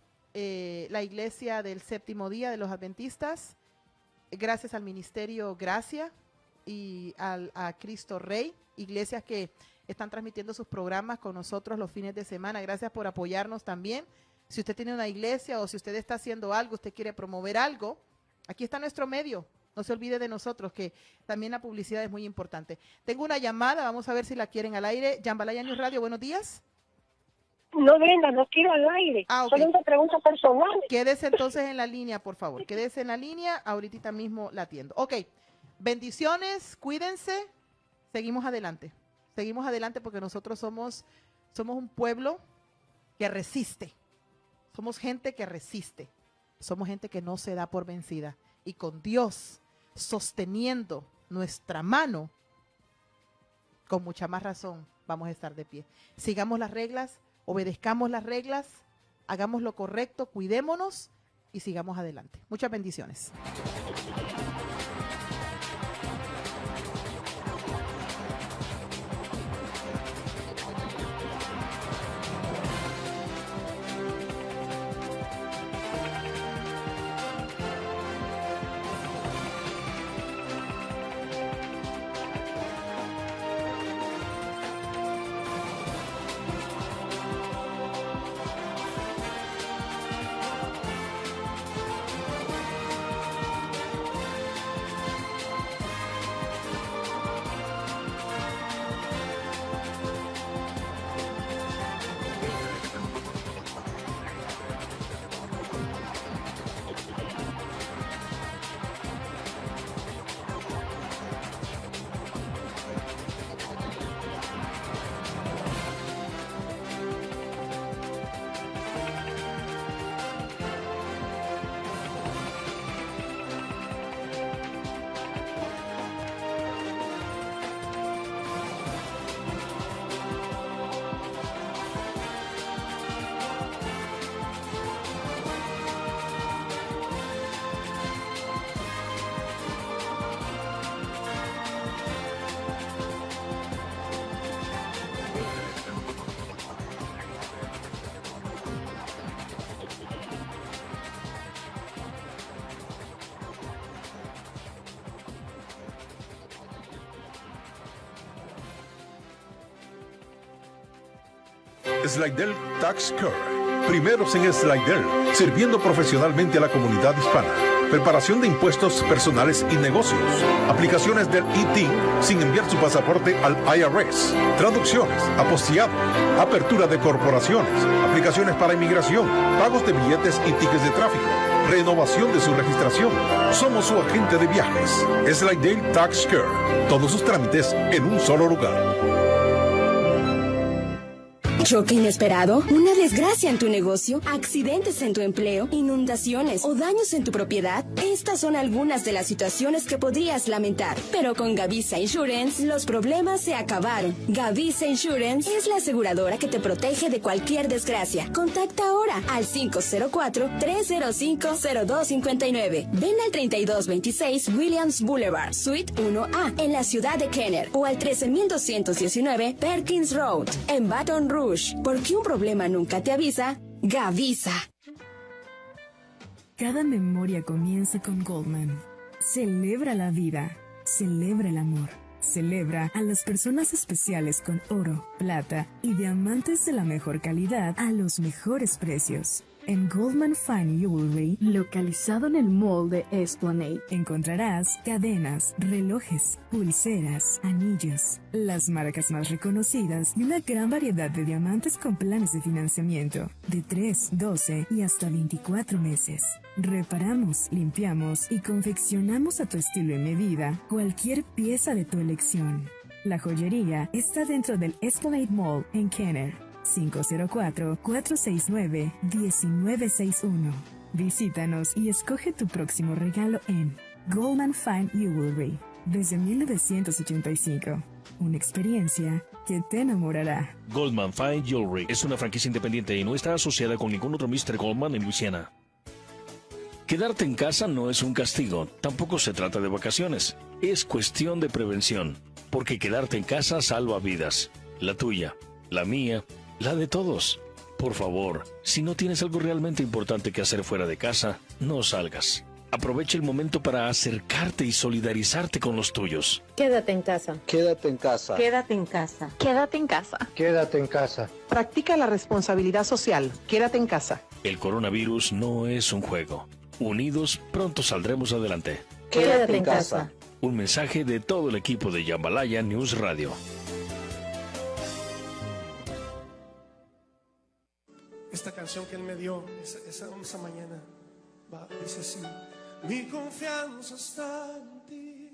eh, la Iglesia del Séptimo Día de los Adventistas. Gracias al Ministerio Gracia y al, a Cristo Rey. Iglesias que están transmitiendo sus programas con nosotros los fines de semana. Gracias por apoyarnos también. Si usted tiene una iglesia o si usted está haciendo algo, usted quiere promover algo, aquí está nuestro medio. No se olvide de nosotros, que también la publicidad es muy importante. Tengo una llamada, vamos a ver si la quieren al aire. Jambalaya News Radio, buenos días. No, Brenda, no quiero al aire. Ah, okay. Solo una pregunta personal. Quédese entonces en la línea, por favor. Quédese en la línea, ahorita mismo la atiendo. Ok, bendiciones, cuídense. Seguimos adelante. Seguimos adelante porque nosotros somos, somos un pueblo que resiste. Somos gente que resiste. Somos gente que no se da por vencida. Y con Dios sosteniendo nuestra mano, con mucha más razón vamos a estar de pie. Sigamos las reglas, obedezcamos las reglas, hagamos lo correcto, cuidémonos y sigamos adelante. Muchas bendiciones. Slidell Tax Care. Primeros en Slidell, sirviendo profesionalmente a la comunidad hispana. Preparación de impuestos personales y negocios. Aplicaciones del I T sin enviar su pasaporte al I R S. Traducciones, apostillado, apertura de corporaciones, aplicaciones para inmigración, pagos de billetes y tickets de tráfico, renovación de su registración. Somos su agente de viajes. Slidell Tax Care. Todos sus trámites en un solo lugar. ¿Choque inesperado? ¿Una desgracia en tu negocio? ¿Accidentes en tu empleo? ¿Inundaciones o daños en tu propiedad? Estas son algunas de las situaciones que podrías lamentar. Pero con Gavisa Insurance, los problemas se acabaron. Gavisa Insurance es la aseguradora que te protege de cualquier desgracia. Contacta ahora al cinco cero cuatro, tres cero cinco, cero dos cinco nueve. Ven al treinta y dos veintiséis Williams Boulevard, Suite uno A, en la ciudad de Kenner, o al trece mil doscientos diecinueve Perkins Road, en Baton Rouge. Porque un problema nunca te avisa, Gavisa. Cada memoria comienza con Goldman. Celebra la vida, celebra el amor, celebra a las personas especiales con oro, plata y diamantes de la mejor calidad a los mejores precios. En Goldman Fine Jewelry, localizado en el mall de Esplanade, encontrarás cadenas, relojes, pulseras, anillos, las marcas más reconocidas y una gran variedad de diamantes con planes de financiamiento de tres, doce y hasta veinticuatro meses. Reparamos, limpiamos y confeccionamos a tu estilo y medida cualquier pieza de tu elección. La joyería está dentro del Esplanade Mall en Kenner. cinco cero cuatro, cuatro seis nueve, uno nueve seis uno. Visítanos y escoge tu próximo regalo en Goldman Fine Jewelry desde mil novecientos ochenta y cinco. Una experiencia que te enamorará. Goldman Fine Jewelry es una franquicia independiente y no está asociada con ningún otro mister Goldman en Luisiana. Quedarte en casa no es un castigo, tampoco se trata de vacaciones. Es cuestión de prevención, porque quedarte en casa salva vidas. La tuya, la mía, la de todos. Por favor, si no tienes algo realmente importante que hacer fuera de casa, no salgas. Aprovecha el momento para acercarte y solidarizarte con los tuyos. Quédate en casa. Quédate en casa. Quédate en casa. Quédate en casa. Quédate en casa. Practica la responsabilidad social. Quédate en casa. El coronavirus no es un juego. Unidos, pronto saldremos adelante. Quédate, Quédate en casa. casa. Un mensaje de todo el equipo de Jambalaya News Radio. Esta canción que él me dio esa, esa, esa mañana va, dice así: mi confianza está en ti,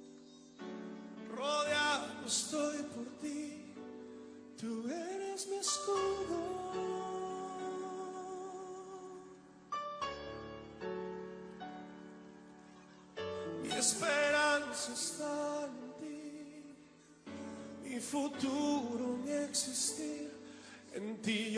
rodeado estoy por ti, tú eres mi escudo. Mi esperanza está en ti, mi futuro, mi existir en ti.